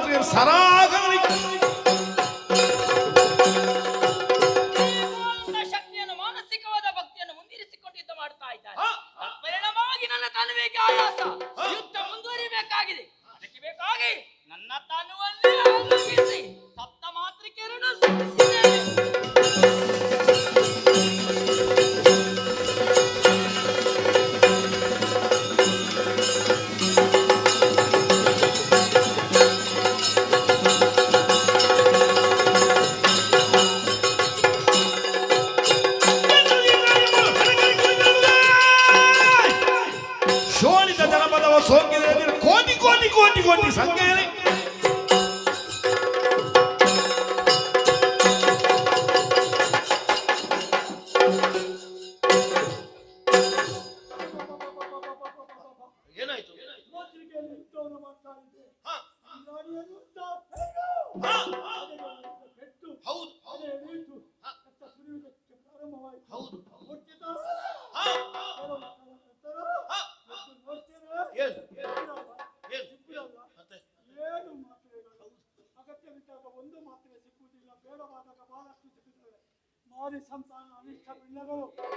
ಮಾತ್ರ ಸರಾಗಲಿ ಶಕ್ತಿಯನ್ನು ಮಾನಸಿಕವಾದ ಭಕ್ತಿಯನ್ನು ಮುಂದಿರಿಸಿಕೊಂಡು ಮಾಡ್ತಾ ಇದ್ದಾರೆ. ಪರಿಣಾಮವಾಗಿ ನನ್ನ ತನುವಿಗೆ ಆಯಾಸ, ಯುದ್ಧ ಮುಂದುವರಿಬೇಕಾಗಿದೆ. ಅದಕ್ಕೆ ಬೇಕಾಗಿ ನನ್ನ ತನುವನ್ನೇ ಆಲೋಚಿಸಿ ಸಪ್ತ ಮಾತೃಕೆಯರನ್ನು ಸೃಷ್ಟಿಸಿದ್ದೇನೆ. ಶೋಣಿತ ಜನಪದವ ಸೋಂಕಿದ ಕೋಟಿ ಕೋಟಿ ಕೋಟಿ ಕೋಟಿ ಸಂಖ್ಯೆಯಲ್ಲಿ ಏನಾಯ್ತು? ಮಾತೃಕೆಯಲ್ಲಿ ಯುದ್ಧವನ್ನು ಮಾಡ್ತಾ ಇದ್ದೆ. ಹಾ, ರಾಣಿಯನ್ನು ಹಾ, ಪೆಟ್ಟು ಹೌದು ಅದೇ ನೀಟು ರಕ್ತ ಸುರಿಯುವುದಕ್ಕೆ ಪ್ರಾರಂಭವಾಯಿತು. ಹೌದು ನೋಡ್ತೀರಾ? ಹಾ, ಹಾ, ನೋಡ್ತೀರಾ? ಏನು ಏನು ಸಿಕ್ಕಿರಲ್ಲ. ಮತ್ತೆ ಏನು ಮಾತ್ರೆಗಳು ಅಗತ್ಯವಿದ್ದಾಗ ಒಂದು ಮಾತ್ರೆ ಸಿಕ್ಕುವುದಿಲ್ಲ, ಬೇಡವಾದಾಗ ಬಹಳಷ್ಟು ಸಿಗುತ್ತವೆ. ಮಾರಿ ಸಂತಾನ ಅನಿಷ್ಟ ಪಿಳ್ಳಗಳು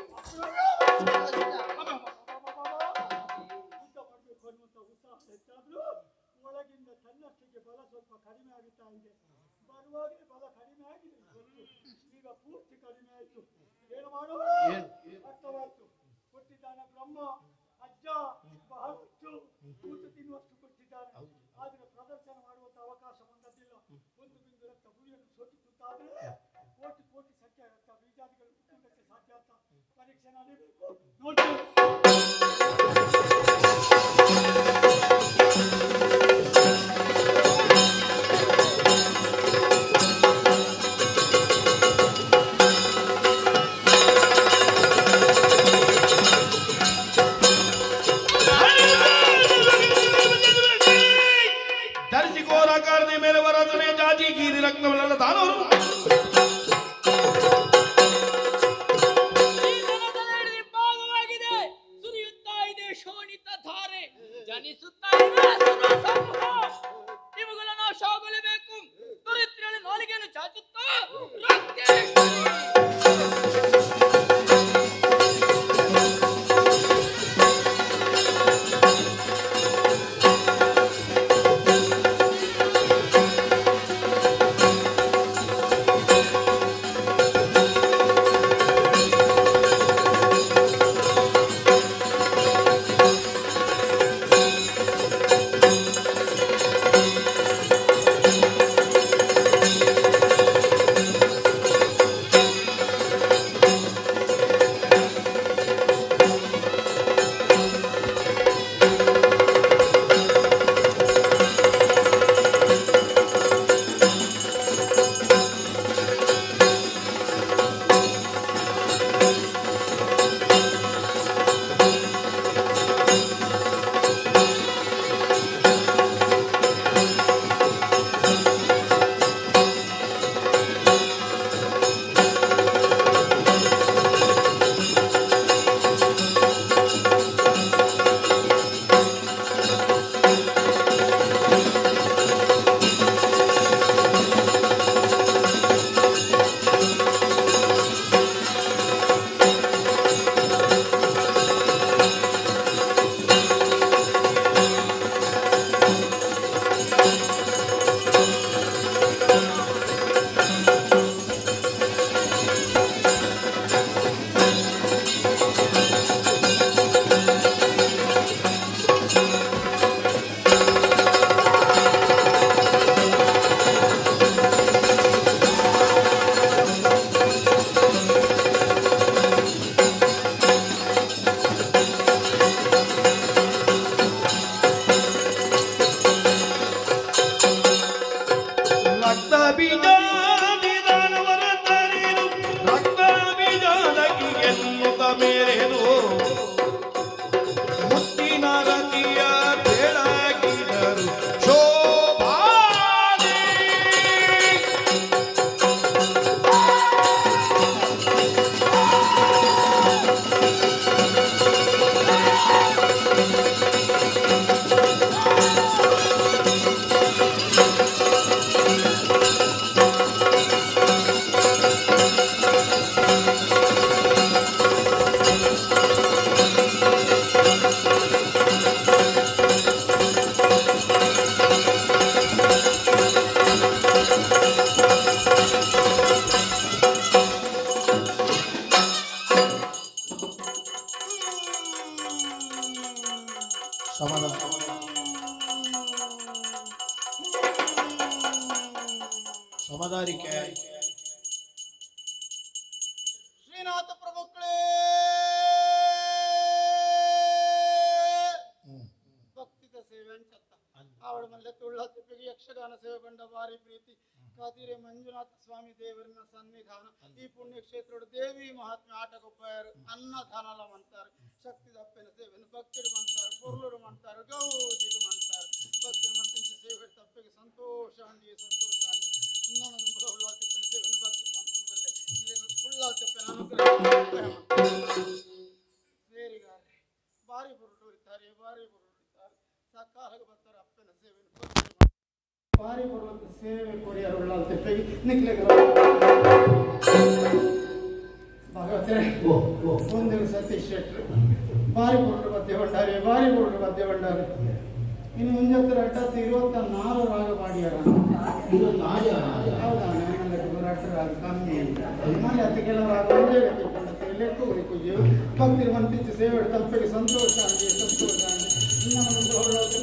ಯುದ್ಧ ಮಾಡಬೇಕು ಅನ್ನುವಂಥ ಉತ್ಸಾಹ ಹೆಚ್ಚಾದ್ರೂ ಒಳಗಿಂದ ತನ್ನಷ್ಟಿಗೆ ಬಲ ಸ್ವಲ್ಪ ಕಡಿಮೆ ಆಗುತ್ತಾ ಇದೆ. ಬರುವಾಗಲೇ ಬಲ ಕಡಿಮೆ ಆಗಿದೆ, ಈಗ ಪೂರ್ತಿ ಕಡಿಮೆ ಆಯಿತು. ಏನು ಮಾಡೋಣ ಅರ್ಥವಾಯ್ತು. ಕೊಟ್ಟಿದ್ದಾನೆ ಬ್ರಹ್ಮ, ಅಜ್ಜ ಬಹಳಷ್ಟು ಕೂತು ತಿನ್ನುವಷ್ಟು ಕೊಟ್ಟಿದ್ದಾನೆ. ಆದರೆ ಪ್ರದರ್ಶನ ಮಾಡುವಂತ ಅವಕಾಶ ಬಂದದ್ದಿಲ್ಲ. ಒಂದು ಬಿಂದು ರಕ್ತ ಗುರಿಯನ್ನು ಸೋತಿಸುತ್ತಾದ್ರೆ ಕೋಟಿ ಕೋಟಿ ಸಂಖ್ಯೆ ರಕ್ತ ಬೀಜಾದಿಗಳು ಹುಟ್ಟುವುದಕ್ಕೆ ಸಾಧ್ಯ ಅಂತ ಪರೀಕ್ಷೆ ನಡೀಬೇಕು. ನೋಡ್ತೇವೆ. ಧರಿಸಿಕೋರಾಕಾರದ ಮೇಲೆ ವರದನೆ ಜಾತಿ ಗೀರಿ ರತ್ನವನ್ನೆಲ್ಲ ದಾನವರು ಭಾಗವಾಗಿದೆ. ಸುರಿಯುತ್ತಾ ಇದೆ ಶೋಣಿತ ಧಾರೆ, ಜನಿಸುತ್ತಾ ಇದೆ ಅಸುರ ಸಮೂಹ. ಇವುಗಳ ನಾಶವಾಗಲೇಬೇಕು. ದರಿದ್ರಳ ನಾಲಿಗೆಯನ್ನು ಚಾಚುತ್ತಾ ರಕ್ತೇಶ್ವರಿ. ಸಮದಾರಿಕೆ ಶ್ರೀನಾಥ ಪ್ರಭುಗಳೇ ಭಕ್ತಿದ ಸೇವೆ ಅಂಚತ್ತ ಆವಡ ಮಲ್ಲೆ ತುಳ್ಳ ತಿಪ್ಪಿಗೆ ಯಕ್ಷಗಾನ ಸೇವೆ ಬಂಡ ಭಾರಿ ಪ್ರೀತಿ ಕಾದಿರೆ ಮಂಜುನಾಥ ಸ್ವಾಮಿ ದೇವರಿನ ಸನ್ನಿಧಾನ ಈ ಪುಣ್ಯ ಕ್ಷೇತ್ರ ದೇವಿ ಮಹಾತ್ಮೆ ಆಟಗೊಬ್ಬರು ಅನ್ನದಾನಲ ಅಂತಾರೆ ಶಕ್ತಿ ದಪ್ಪೆನ ಸೇವೆಯನ್ನು ಭಕ್ತರು ಮಾಡ್ತಾರೆ ಪೊರ್ಲರು ಮಾಡ್ತಾರೆ ಗೌಜಿರು ಮಾಡ್ತಾರೆ ಭಕ್ತರು ಮಂತ್ರಿಸಿ ಸೇವೆ ತಪ್ಪಿಗೆ ಸಂತೋಷ ಅಂಡಿ ಸಂತೋಷ ಅಂಡಿ ಇನ್ನೊಂದು ಉಳ್ಳ ತಿಪ್ಪನ ಸೇವೆಯನ್ನು ಭಕ್ತರು ಮಂತ್ರಿಸಬಲ್ಲೆ ಉಳ್ಳ ತಿಪ್ಪನ ಅನುಗ್ರಹ ಸೇರಿಗಾರೆ ಬಾರಿ ಬುರುಡು ಇರ್ತಾರೆ ಬಾರಿ ಬುರುಡು ಇರ್ತಾರೆ ಸಕಾಲಕ್ಕೆ ಬರ್ತಾರೆ ಅಪ್ಪನ ಸೇವೆಯನ್ನು ಬಾರಿ ಬರುವಂತ ಸೇವೆ ಕೊರಿಯರುಳ್ಳ ತಿಪ್ಪೆಗೆ ನಿಕ್ಲೆಗೆ ಭಗವತರೆ ಒಂದಿನ ಸತೀಶ್ ಶೆಟ್ರು ಬಾರಿ ಬುರುಡು ಮಧ್ಯೆ ಬಂಡಾರೆ ಬಾರಿ ಬುರುಡು ಮಧ್ಯೆ ಬಂಡಾರೆ ಇನ್ನು ಮುಂಜಾನೆ ಅಡ್ಡತ್ತು 24 ರಾಗ ಮಾಡಿಯಾರ ಹೌದಾ ಅಡ್ಡ ರಾಗ ಕಮ್ಮಿ ಮನೆ ಹತ್ತು ಕೆಲವು ರಾಗ ಒಂದೇ ವ್ಯಕ್ತಿ ಲೆಕ್ಕ ಹುಡುಕುಜು ಭಕ್ತಿರು ಮಂತ್ರಿಸಿ ಸೇವೆ ತಪ್ಪಿಗೆ ಸಂತೋಷ ಆಗಿ ಸಂತೋಷ ಆಗಿ ಇನ್ನೊಂದು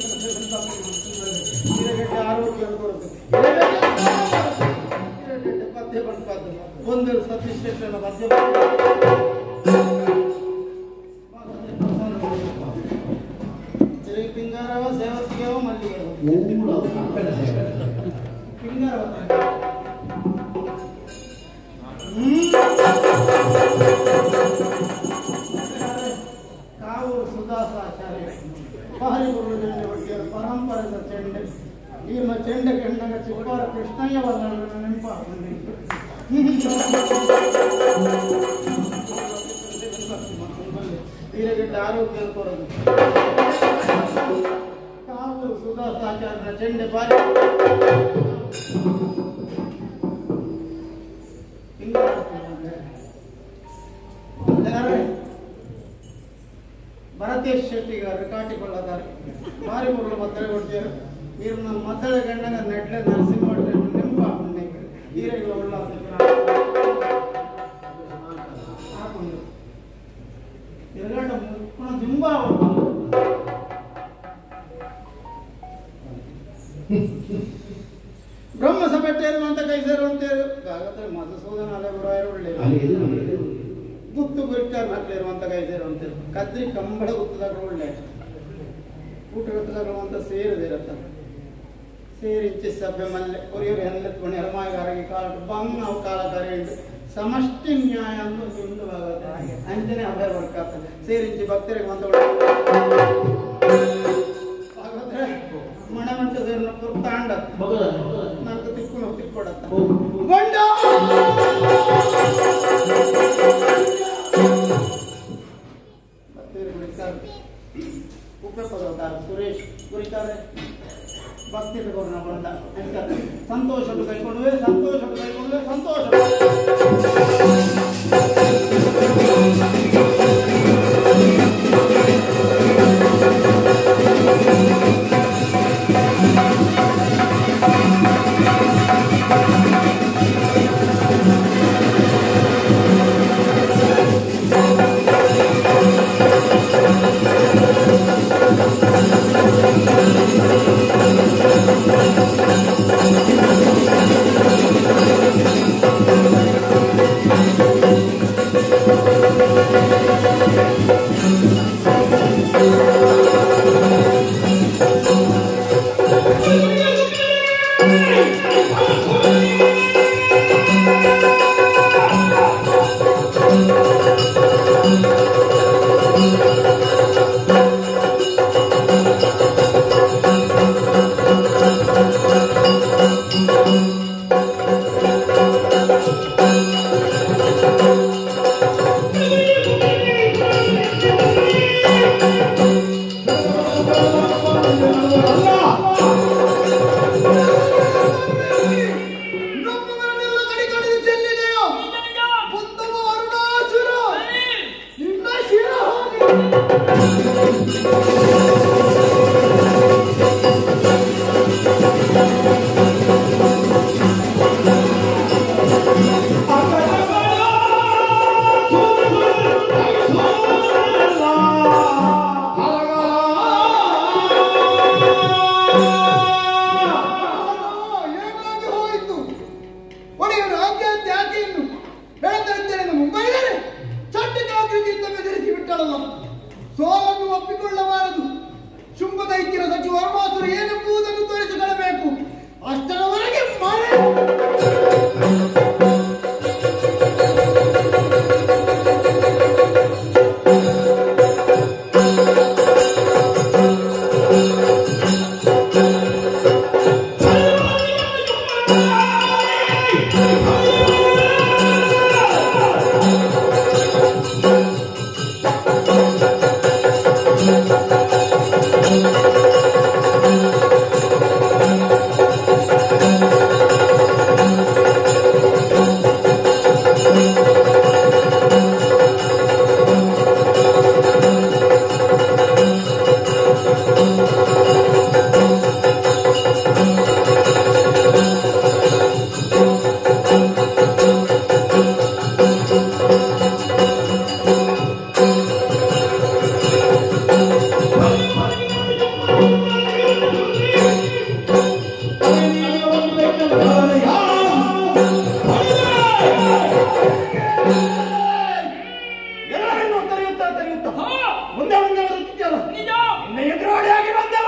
ಹಿರಗಡ್ಡೆ ಆರೋಗ್ಯ ಕೊಡುತ್ತೆ ಹಿರಗಡ್ಡೆ ಪದ್ಯ ಬಂದು ಒಂದು ಸತೀಶ್ ಶೆಟ್ಟರ ಪದ್ಯ ಪಿಂಗಾರವ ಸೇವತಿಗೆವ ಮಲ್ಲಿಗೆವ ಪಿಂಗಾರವ ಕಾವೂರು ಸುಧಾಸಾಚಾರ್ಯ ಭಾರಿ ಗುರುಗಳ ಬಗ್ಗೆ ಪರಂಪರೆದ ಚೆಂಡೆ ಈಮ ಚೆಂಡೆ ಕೆಂಡಗ ಚಿಪ್ಪಾರ ಕೃಷ್ಣಯ್ಯ ಬಂದ ನೆನಪಾಕೊಂಡೆ ಹಿರಗಡ್ಡೆ ಆರೋಗ್ಯ ಕೊಡೋದು ಕಾವೂರು ಸುಧಾಸಾಚಾರ್ಯನ ಚೆಂಡೆ ಭಾರಿ ಭರತೇಶ್ ಶೆಟ್ಟಿಗಾರರು ಕಾಟಿಕೊಳ್ಳದಾರೆ ಭಾರಿ ಮುರುಳು ಮದ್ದಳೆ ಕೊಡ್ತಾರೆ మీరు నా మద్దల గండగా నెట్లే నరసింహ నింపాకుండే ఈరేలో ఉள்ள ఎరగడ ముక్కున దింబా ಬ್ರಹ್ಮ ಸಭೆಟ್ಟೇರು ಅಂತ ಕೈಸೇರು ಅಂತೇರು ಹಾಗಾದ್ರೆ ಮಧುಸೂದನ ಒಳ್ಳೆ ಗುತ್ತು ಗುರಿಕಾರ್ ಹಾಕ್ಲೇರು ಅಂತ ಕೈಸೇರು ಅಂತೇರು ಕದ್ರಿ ಕಂಬಳ ಗುತ್ತದಾಗ ಒಳ್ಳೆ ಊಟ ಗುತ್ತದಾಗ ಅಂತ ಸೇರಿದಿರತ್ತ ಸೇರಿಂಚಿ ಸಭೆ ಮಲ್ಲೆ ಕೊರಿಯರು ಹೆಣ್ಣೆತ್ಕೊಂಡು ಹೆರಮಾಯಿಗಾರಗೆ ಕಾಲ ಬಂಗ ಅವು ಕಾಲ ಕರೆಯುಂಟು ಸಮಷ್ಟಿ ನ್ಯಾಯ ಅಂತ ಒಂದು ಆಗುತ್ತೆ ಅಂಜನೆ ಅಭಯ ಬರ್ಕಾಗ್ತದೆ ಸೇರಿಂಚಿ ಭಕ್ತರಿಗೆ ಅಂತ ಹಾಗಾದ್ರೆ ಮಣವಂತ ಸೇರಿನ ಪುರ್ತಾಂಡ ನನಗೆ ತಿಕ್ಕೊಂಡು ತಿಕ್ಕೊಡತ್ತ ಗೊಂಡ ಉಪೆ ಪದವತಾರೆ ಸುರೇಶ್ ಕುರಿತಾರೆ ಭಕ್ತಿ ಕೊರೋನಾ ಬಂದ ಸಂತೋಷ ಕೈಕೊಂಡ್ವೆ ಸಂತೋಷ ಎಲ್ಲರನ್ನು ತರೆಯುತ್ತಾ ಮುಂದೆ ಮುಂದೆ ಬರುತ್ತಿದ್ದಲ್ಲ ನಿನ್ನ ಎದುರಾಳಿಯಾಗಿ ಬಂದವ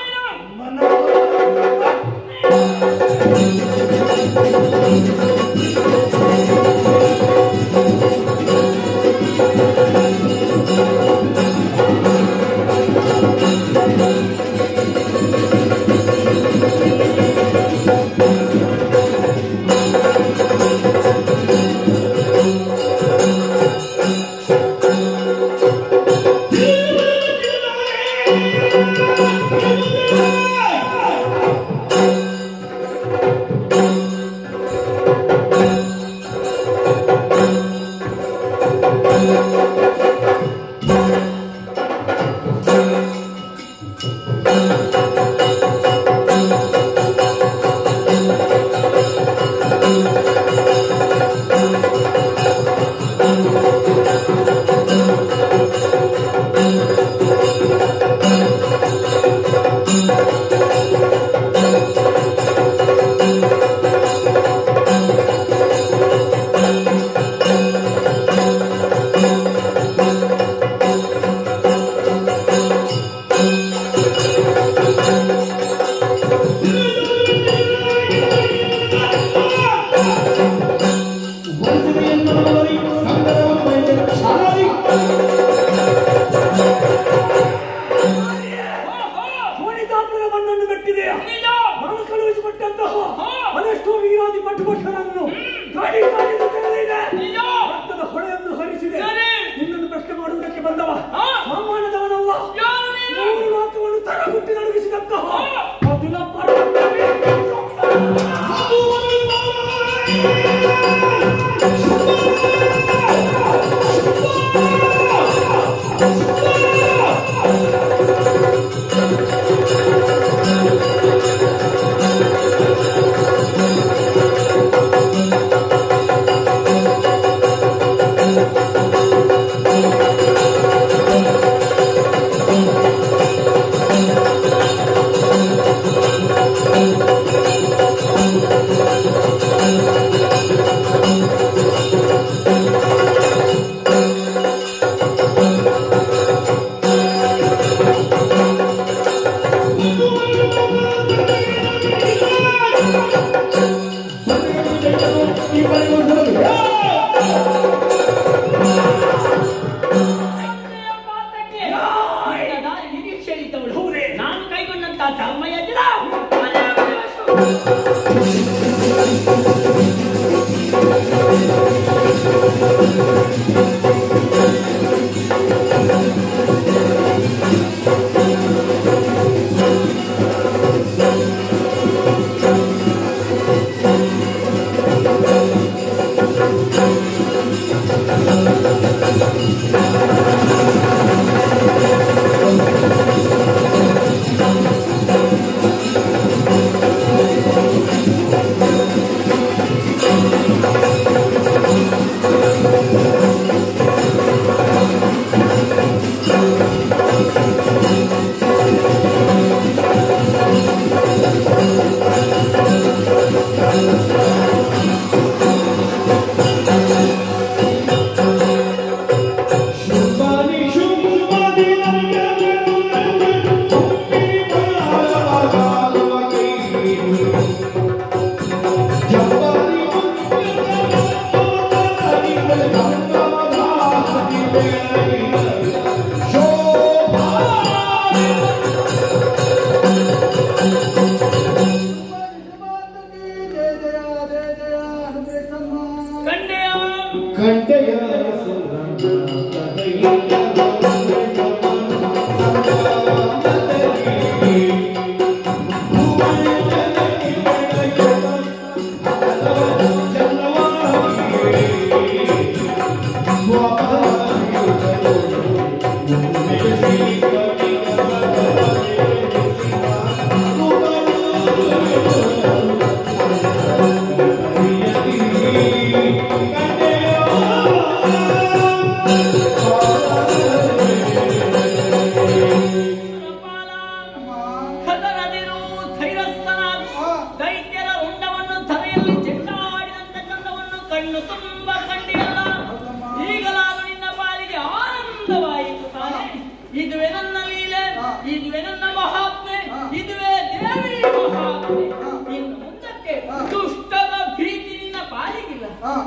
ಅದೆಷ್ಟೋ ವೀರಾದಿ ಪಟ್ಟುಪಟ್ಟನನ್ನು ಗಾಡಿ ರಕ್ತದ ಹೊಳೆಯನ್ನು ಹರಿಸಿದೆ. ನಿನ್ನನ್ನು ಪ್ರಶ್ನೆ ಮಾಡುವುದಕ್ಕೆ ಬಂದವ ಸಾಮಾನ್ಯದವನಲ್ಲ. ಮೂರು ಲೋಕವನ್ನು ತರಗುಟ್ಟಿ ನಡುಗಿಸಿದಂತಹ ಅದುಲ ನಾನು ಕೈಗೊಂಡಂತ ಧರ್ಮಯ Oh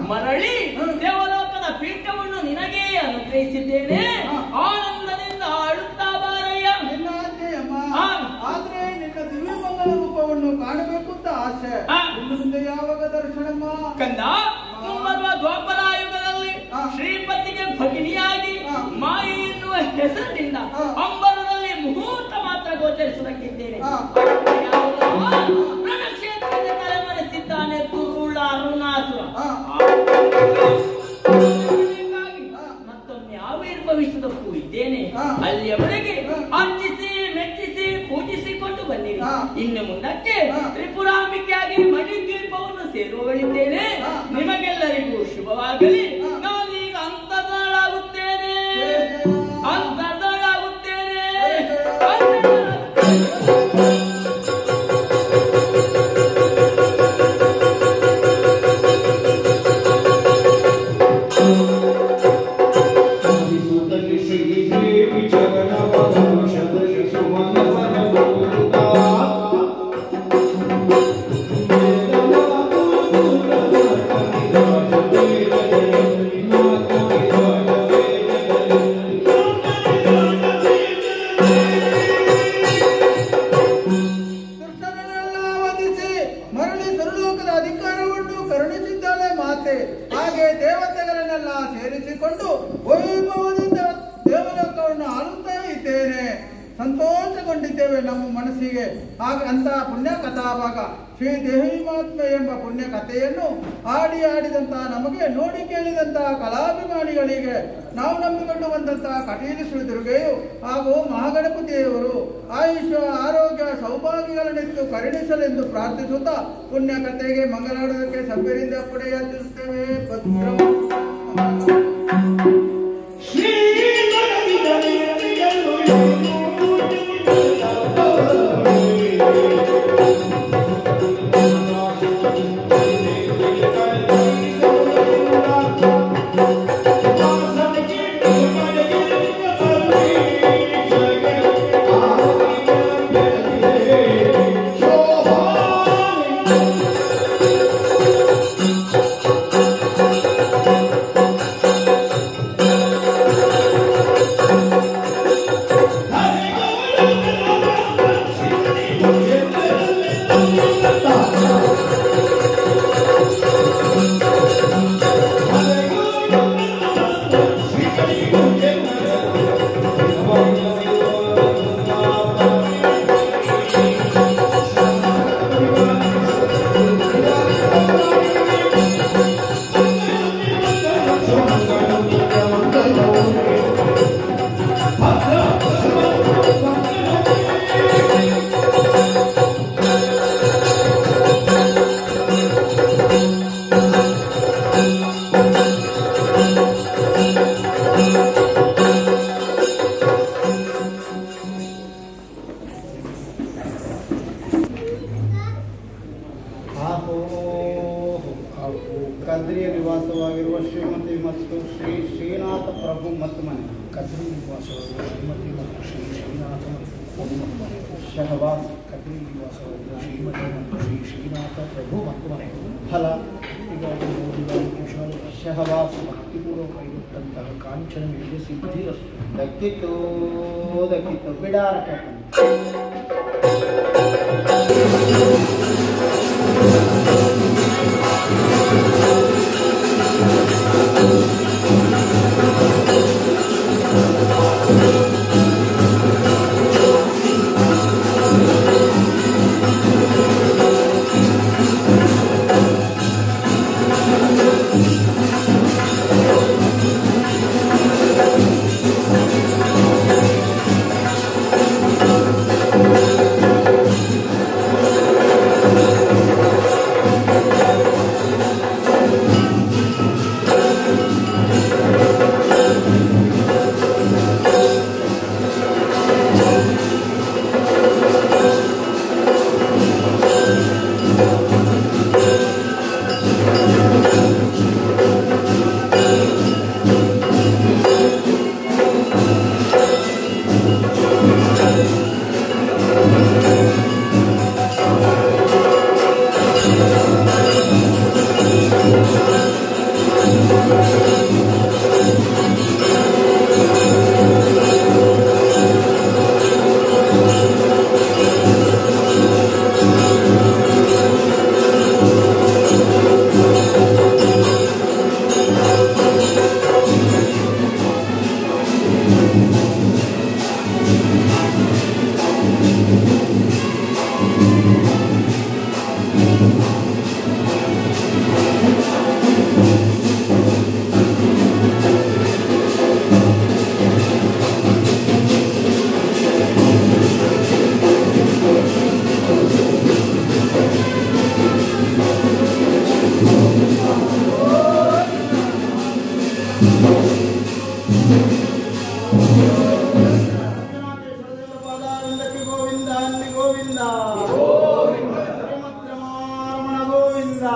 ಮರಳಿ ದೇವಲೋಕದ ಪೀಠವನ್ನು ನಿನಗೇ ಅನುಗ್ರಹಿಸಿದ್ದೇನೆ. ಆನಂದದಿಂದ ಆಡುತ್ತಾ ಬಾರಯ್ಯ. ನಿನ್ನ ಆಜ್ಞೆಯಮ್ಮ. ಆದ್ರೆ ನಿನ್ನ ದಿವ್ಯಮಂಗಲ ರೂಪವನ್ನು ಕಾಣಬೇಕು ಅಂತ ಆಸೆ. ಇನ್ನು ಮುಂದೆ ಯಾವಾಗ ದರ್ಶನಮ್ಮ? ಕಂದ, ಮುಂಬರುವ ದ್ವಾಪರಾಯುಗದಲ್ಲಿ ಶ್ರೀಪತಿಗೆ ಭಗಿನಿಯಾಗಿ ಮಾಯಿ ಎನ್ನುವ ಹೆಸರಿನಿಂದ ಅಂಬರದಲ್ಲಿ ಮುಹೂರ್ತ ಮಾತ್ರ ಗೋಚರಿಸುವುದಕ್ಕಿದ್ದೇನೆ. ರಣಕ್ಷೇತ್ರದ ತಲೆಮರೆಸಿದ್ದಾನೆ ತುರುಳ ಅರುಣಾಸುರ. ಮತ್ತೊಮ್ಮೆ ಆವಿರ್ಭವಿಸುವುದಕ್ಕೂ ಇದ್ದೇನೆ. ಅಲ್ಲಿಯವರೆಗೆ ಅರ್ಚಿಸಿ ಮೆಚ್ಚಿಸಿ ಪೂಜಿಸಿಕೊಂಡು ಬಂದಿರಿ. ಇನ್ನು ಮುಂದಕ್ಕೆ ತ್ರಿಪುರಾಂಬಿಕೆಯಾಗಿ ಮಣಿದ್ವೀಪವನ್ನು ಸೇರುವಳಿದ್ದೇನೆ. ನಿಮಗೆಲ್ಲರಿಗೂ ಶುಭವಾಗಲಿ. ನಾನೀಗ ಅಂತರ್ಧಾಳಾಗುತ್ತೇನೆ. ಹಾಗೆ ದೇವತೆಗಳನ್ನೆಲ್ಲ ಸೇರಿಸಿಕೊಂಡು ವೈಭವದಿಂದ ದೇವಲೋಕವನ್ನು ಆಳುತ್ತಾ ಇದ್ದೇನೆ. ಸಂತೋಷಗೊಂಡಿದ್ದೇವೆ ನಮ್ಮ ಮನಸ್ಸಿಗೆ. ಅಂತ ಪುಣ್ಯ ಕಥಾಭಾಗ ಶ್ರೀ ದೇವಿ ಮಹಾತ್ಮೆ ಎಂಬ ಪುಣ್ಯ ಕಥೆಯನ್ನು ಆಡಿದಂತಹ ನಮಗೆ ನೋಡಿ ಕೇಳಿದಂತಹ ಕಲಾಭಿಮಾನಿಗಳಿಗೆ ನಾವು ನಂಬಿಕೊಂಡು ಬಂದಂತಹ ಕಟೀಲು ಶ್ರೀದುರ್ಗೆಯು ಹಾಗೂ ಮಹಾಗಣಪತಿಯವರು ಆಯುಷ್ಯ ಆರೋಗ್ಯ ಸೌಭಾಗ್ಯಗಳನ್ನೆತ್ತು ಕರುಣಿಸಲೆಂದು ಪ್ರಾರ್ಥಿಸುತ್ತಾ ಪುಣ್ಯ ಕಥೆಗೆ ಮಂಗಲಾಡುವುದಕ್ಕೆ ಸಭ್ಯರಿಂದ ಪಡೆಯುತ್ತೇವೆ. ಕದ್ರಿಯ ನಿವಾಸವಾಗಿರುವ ಶ್ರೀಮತಿ ಮತ್ತು ಶ್ರೀ ಶ್ರೀನಾಥ ಪ್ರಭು ಮತ್ತು ಮನೆ. ಕದ್ರಿ ನಿವಾಸವಾಗಿರುವ ಶ್ರೀಮತಿ ಮತ್ತು ಶ್ರೀ ಶ್ರೀನಾಥ ಪ್ರಭು ಮತ್ತು ಮನೆ. ಶಹವಾಸ್ ಕದ್ರಿ ನಿವಾಸವಾಗಿರುವ ಶ್ರೀಮತಿ ಮತ್ತು ಶ್ರೀ ಶ್ರೀನಾಥ ಪ್ರಭು ಮತ್ತು ಮನೆ. ಫಲ ಹೀಗಾಗಿ ವಿಶಾಲ ಶಹವಾಸ್ ಭಕ್ತಿಪೂರ್ವಕ ಕೈಗೊಟ್ಟಂತಹ ಕಾಂಚನ ಮೇಲೆ ಸಿದ್ಧಿರಸ್ತು. ದಕ್ಕಿತ್ತು ಬಿಡಾರ ಗೋವಿಂದ ಅಲ್ಲಿ ಗೋವಿಂದ ಶ್ರೀಮದ್ರಮಾರಮಣ ಗೋವಿಂದ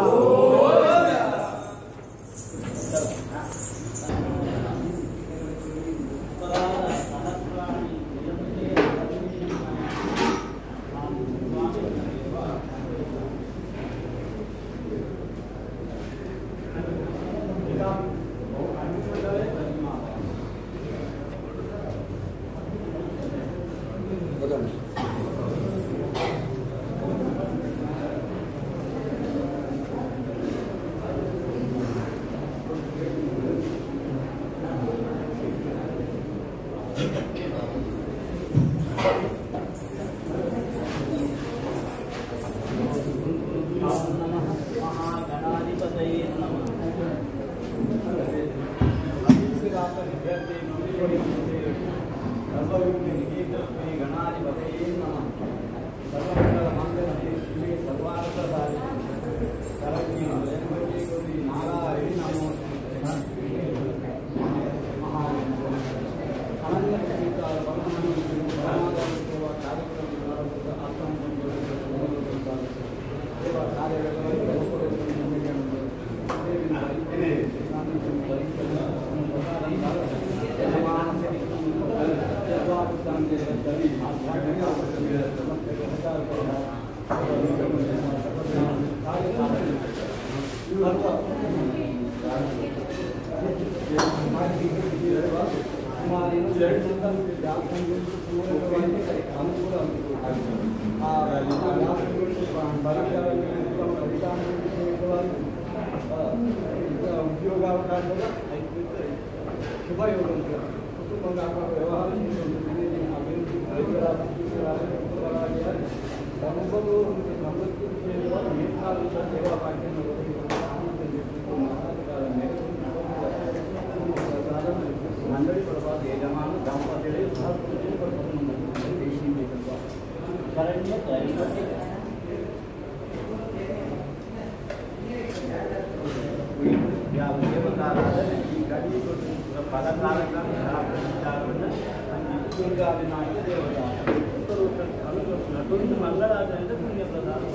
ಉದ್ಯೋಗಾವಕಾಶದ ಶುಭಯೋಗ ಕುಟುಂಬ ವ್ಯವಹಾರ ಒಬ್ಬರು ನಮ್ಮತ್ತು ಸೇವಾ ಪಾಠ್ಯವನ್ನು ಮಂಡಳಿ ಪರವಾದ ಯಜಮಾನ ದಾಂಪತ್ಯಗಳೇ ಸಹ ಶರಣ್ಯ ದೇವತಾರಾಧನೆ ಈ ಗಡಿ ಪದಕಾರವನ್ನು ದುರ್ಗಾ ವಿನಾಯಕ ದೇವತಾ ಮಂಗಳಾಚರಣೆ ಪುಣ್ಯ ಪ್ರಧಾನ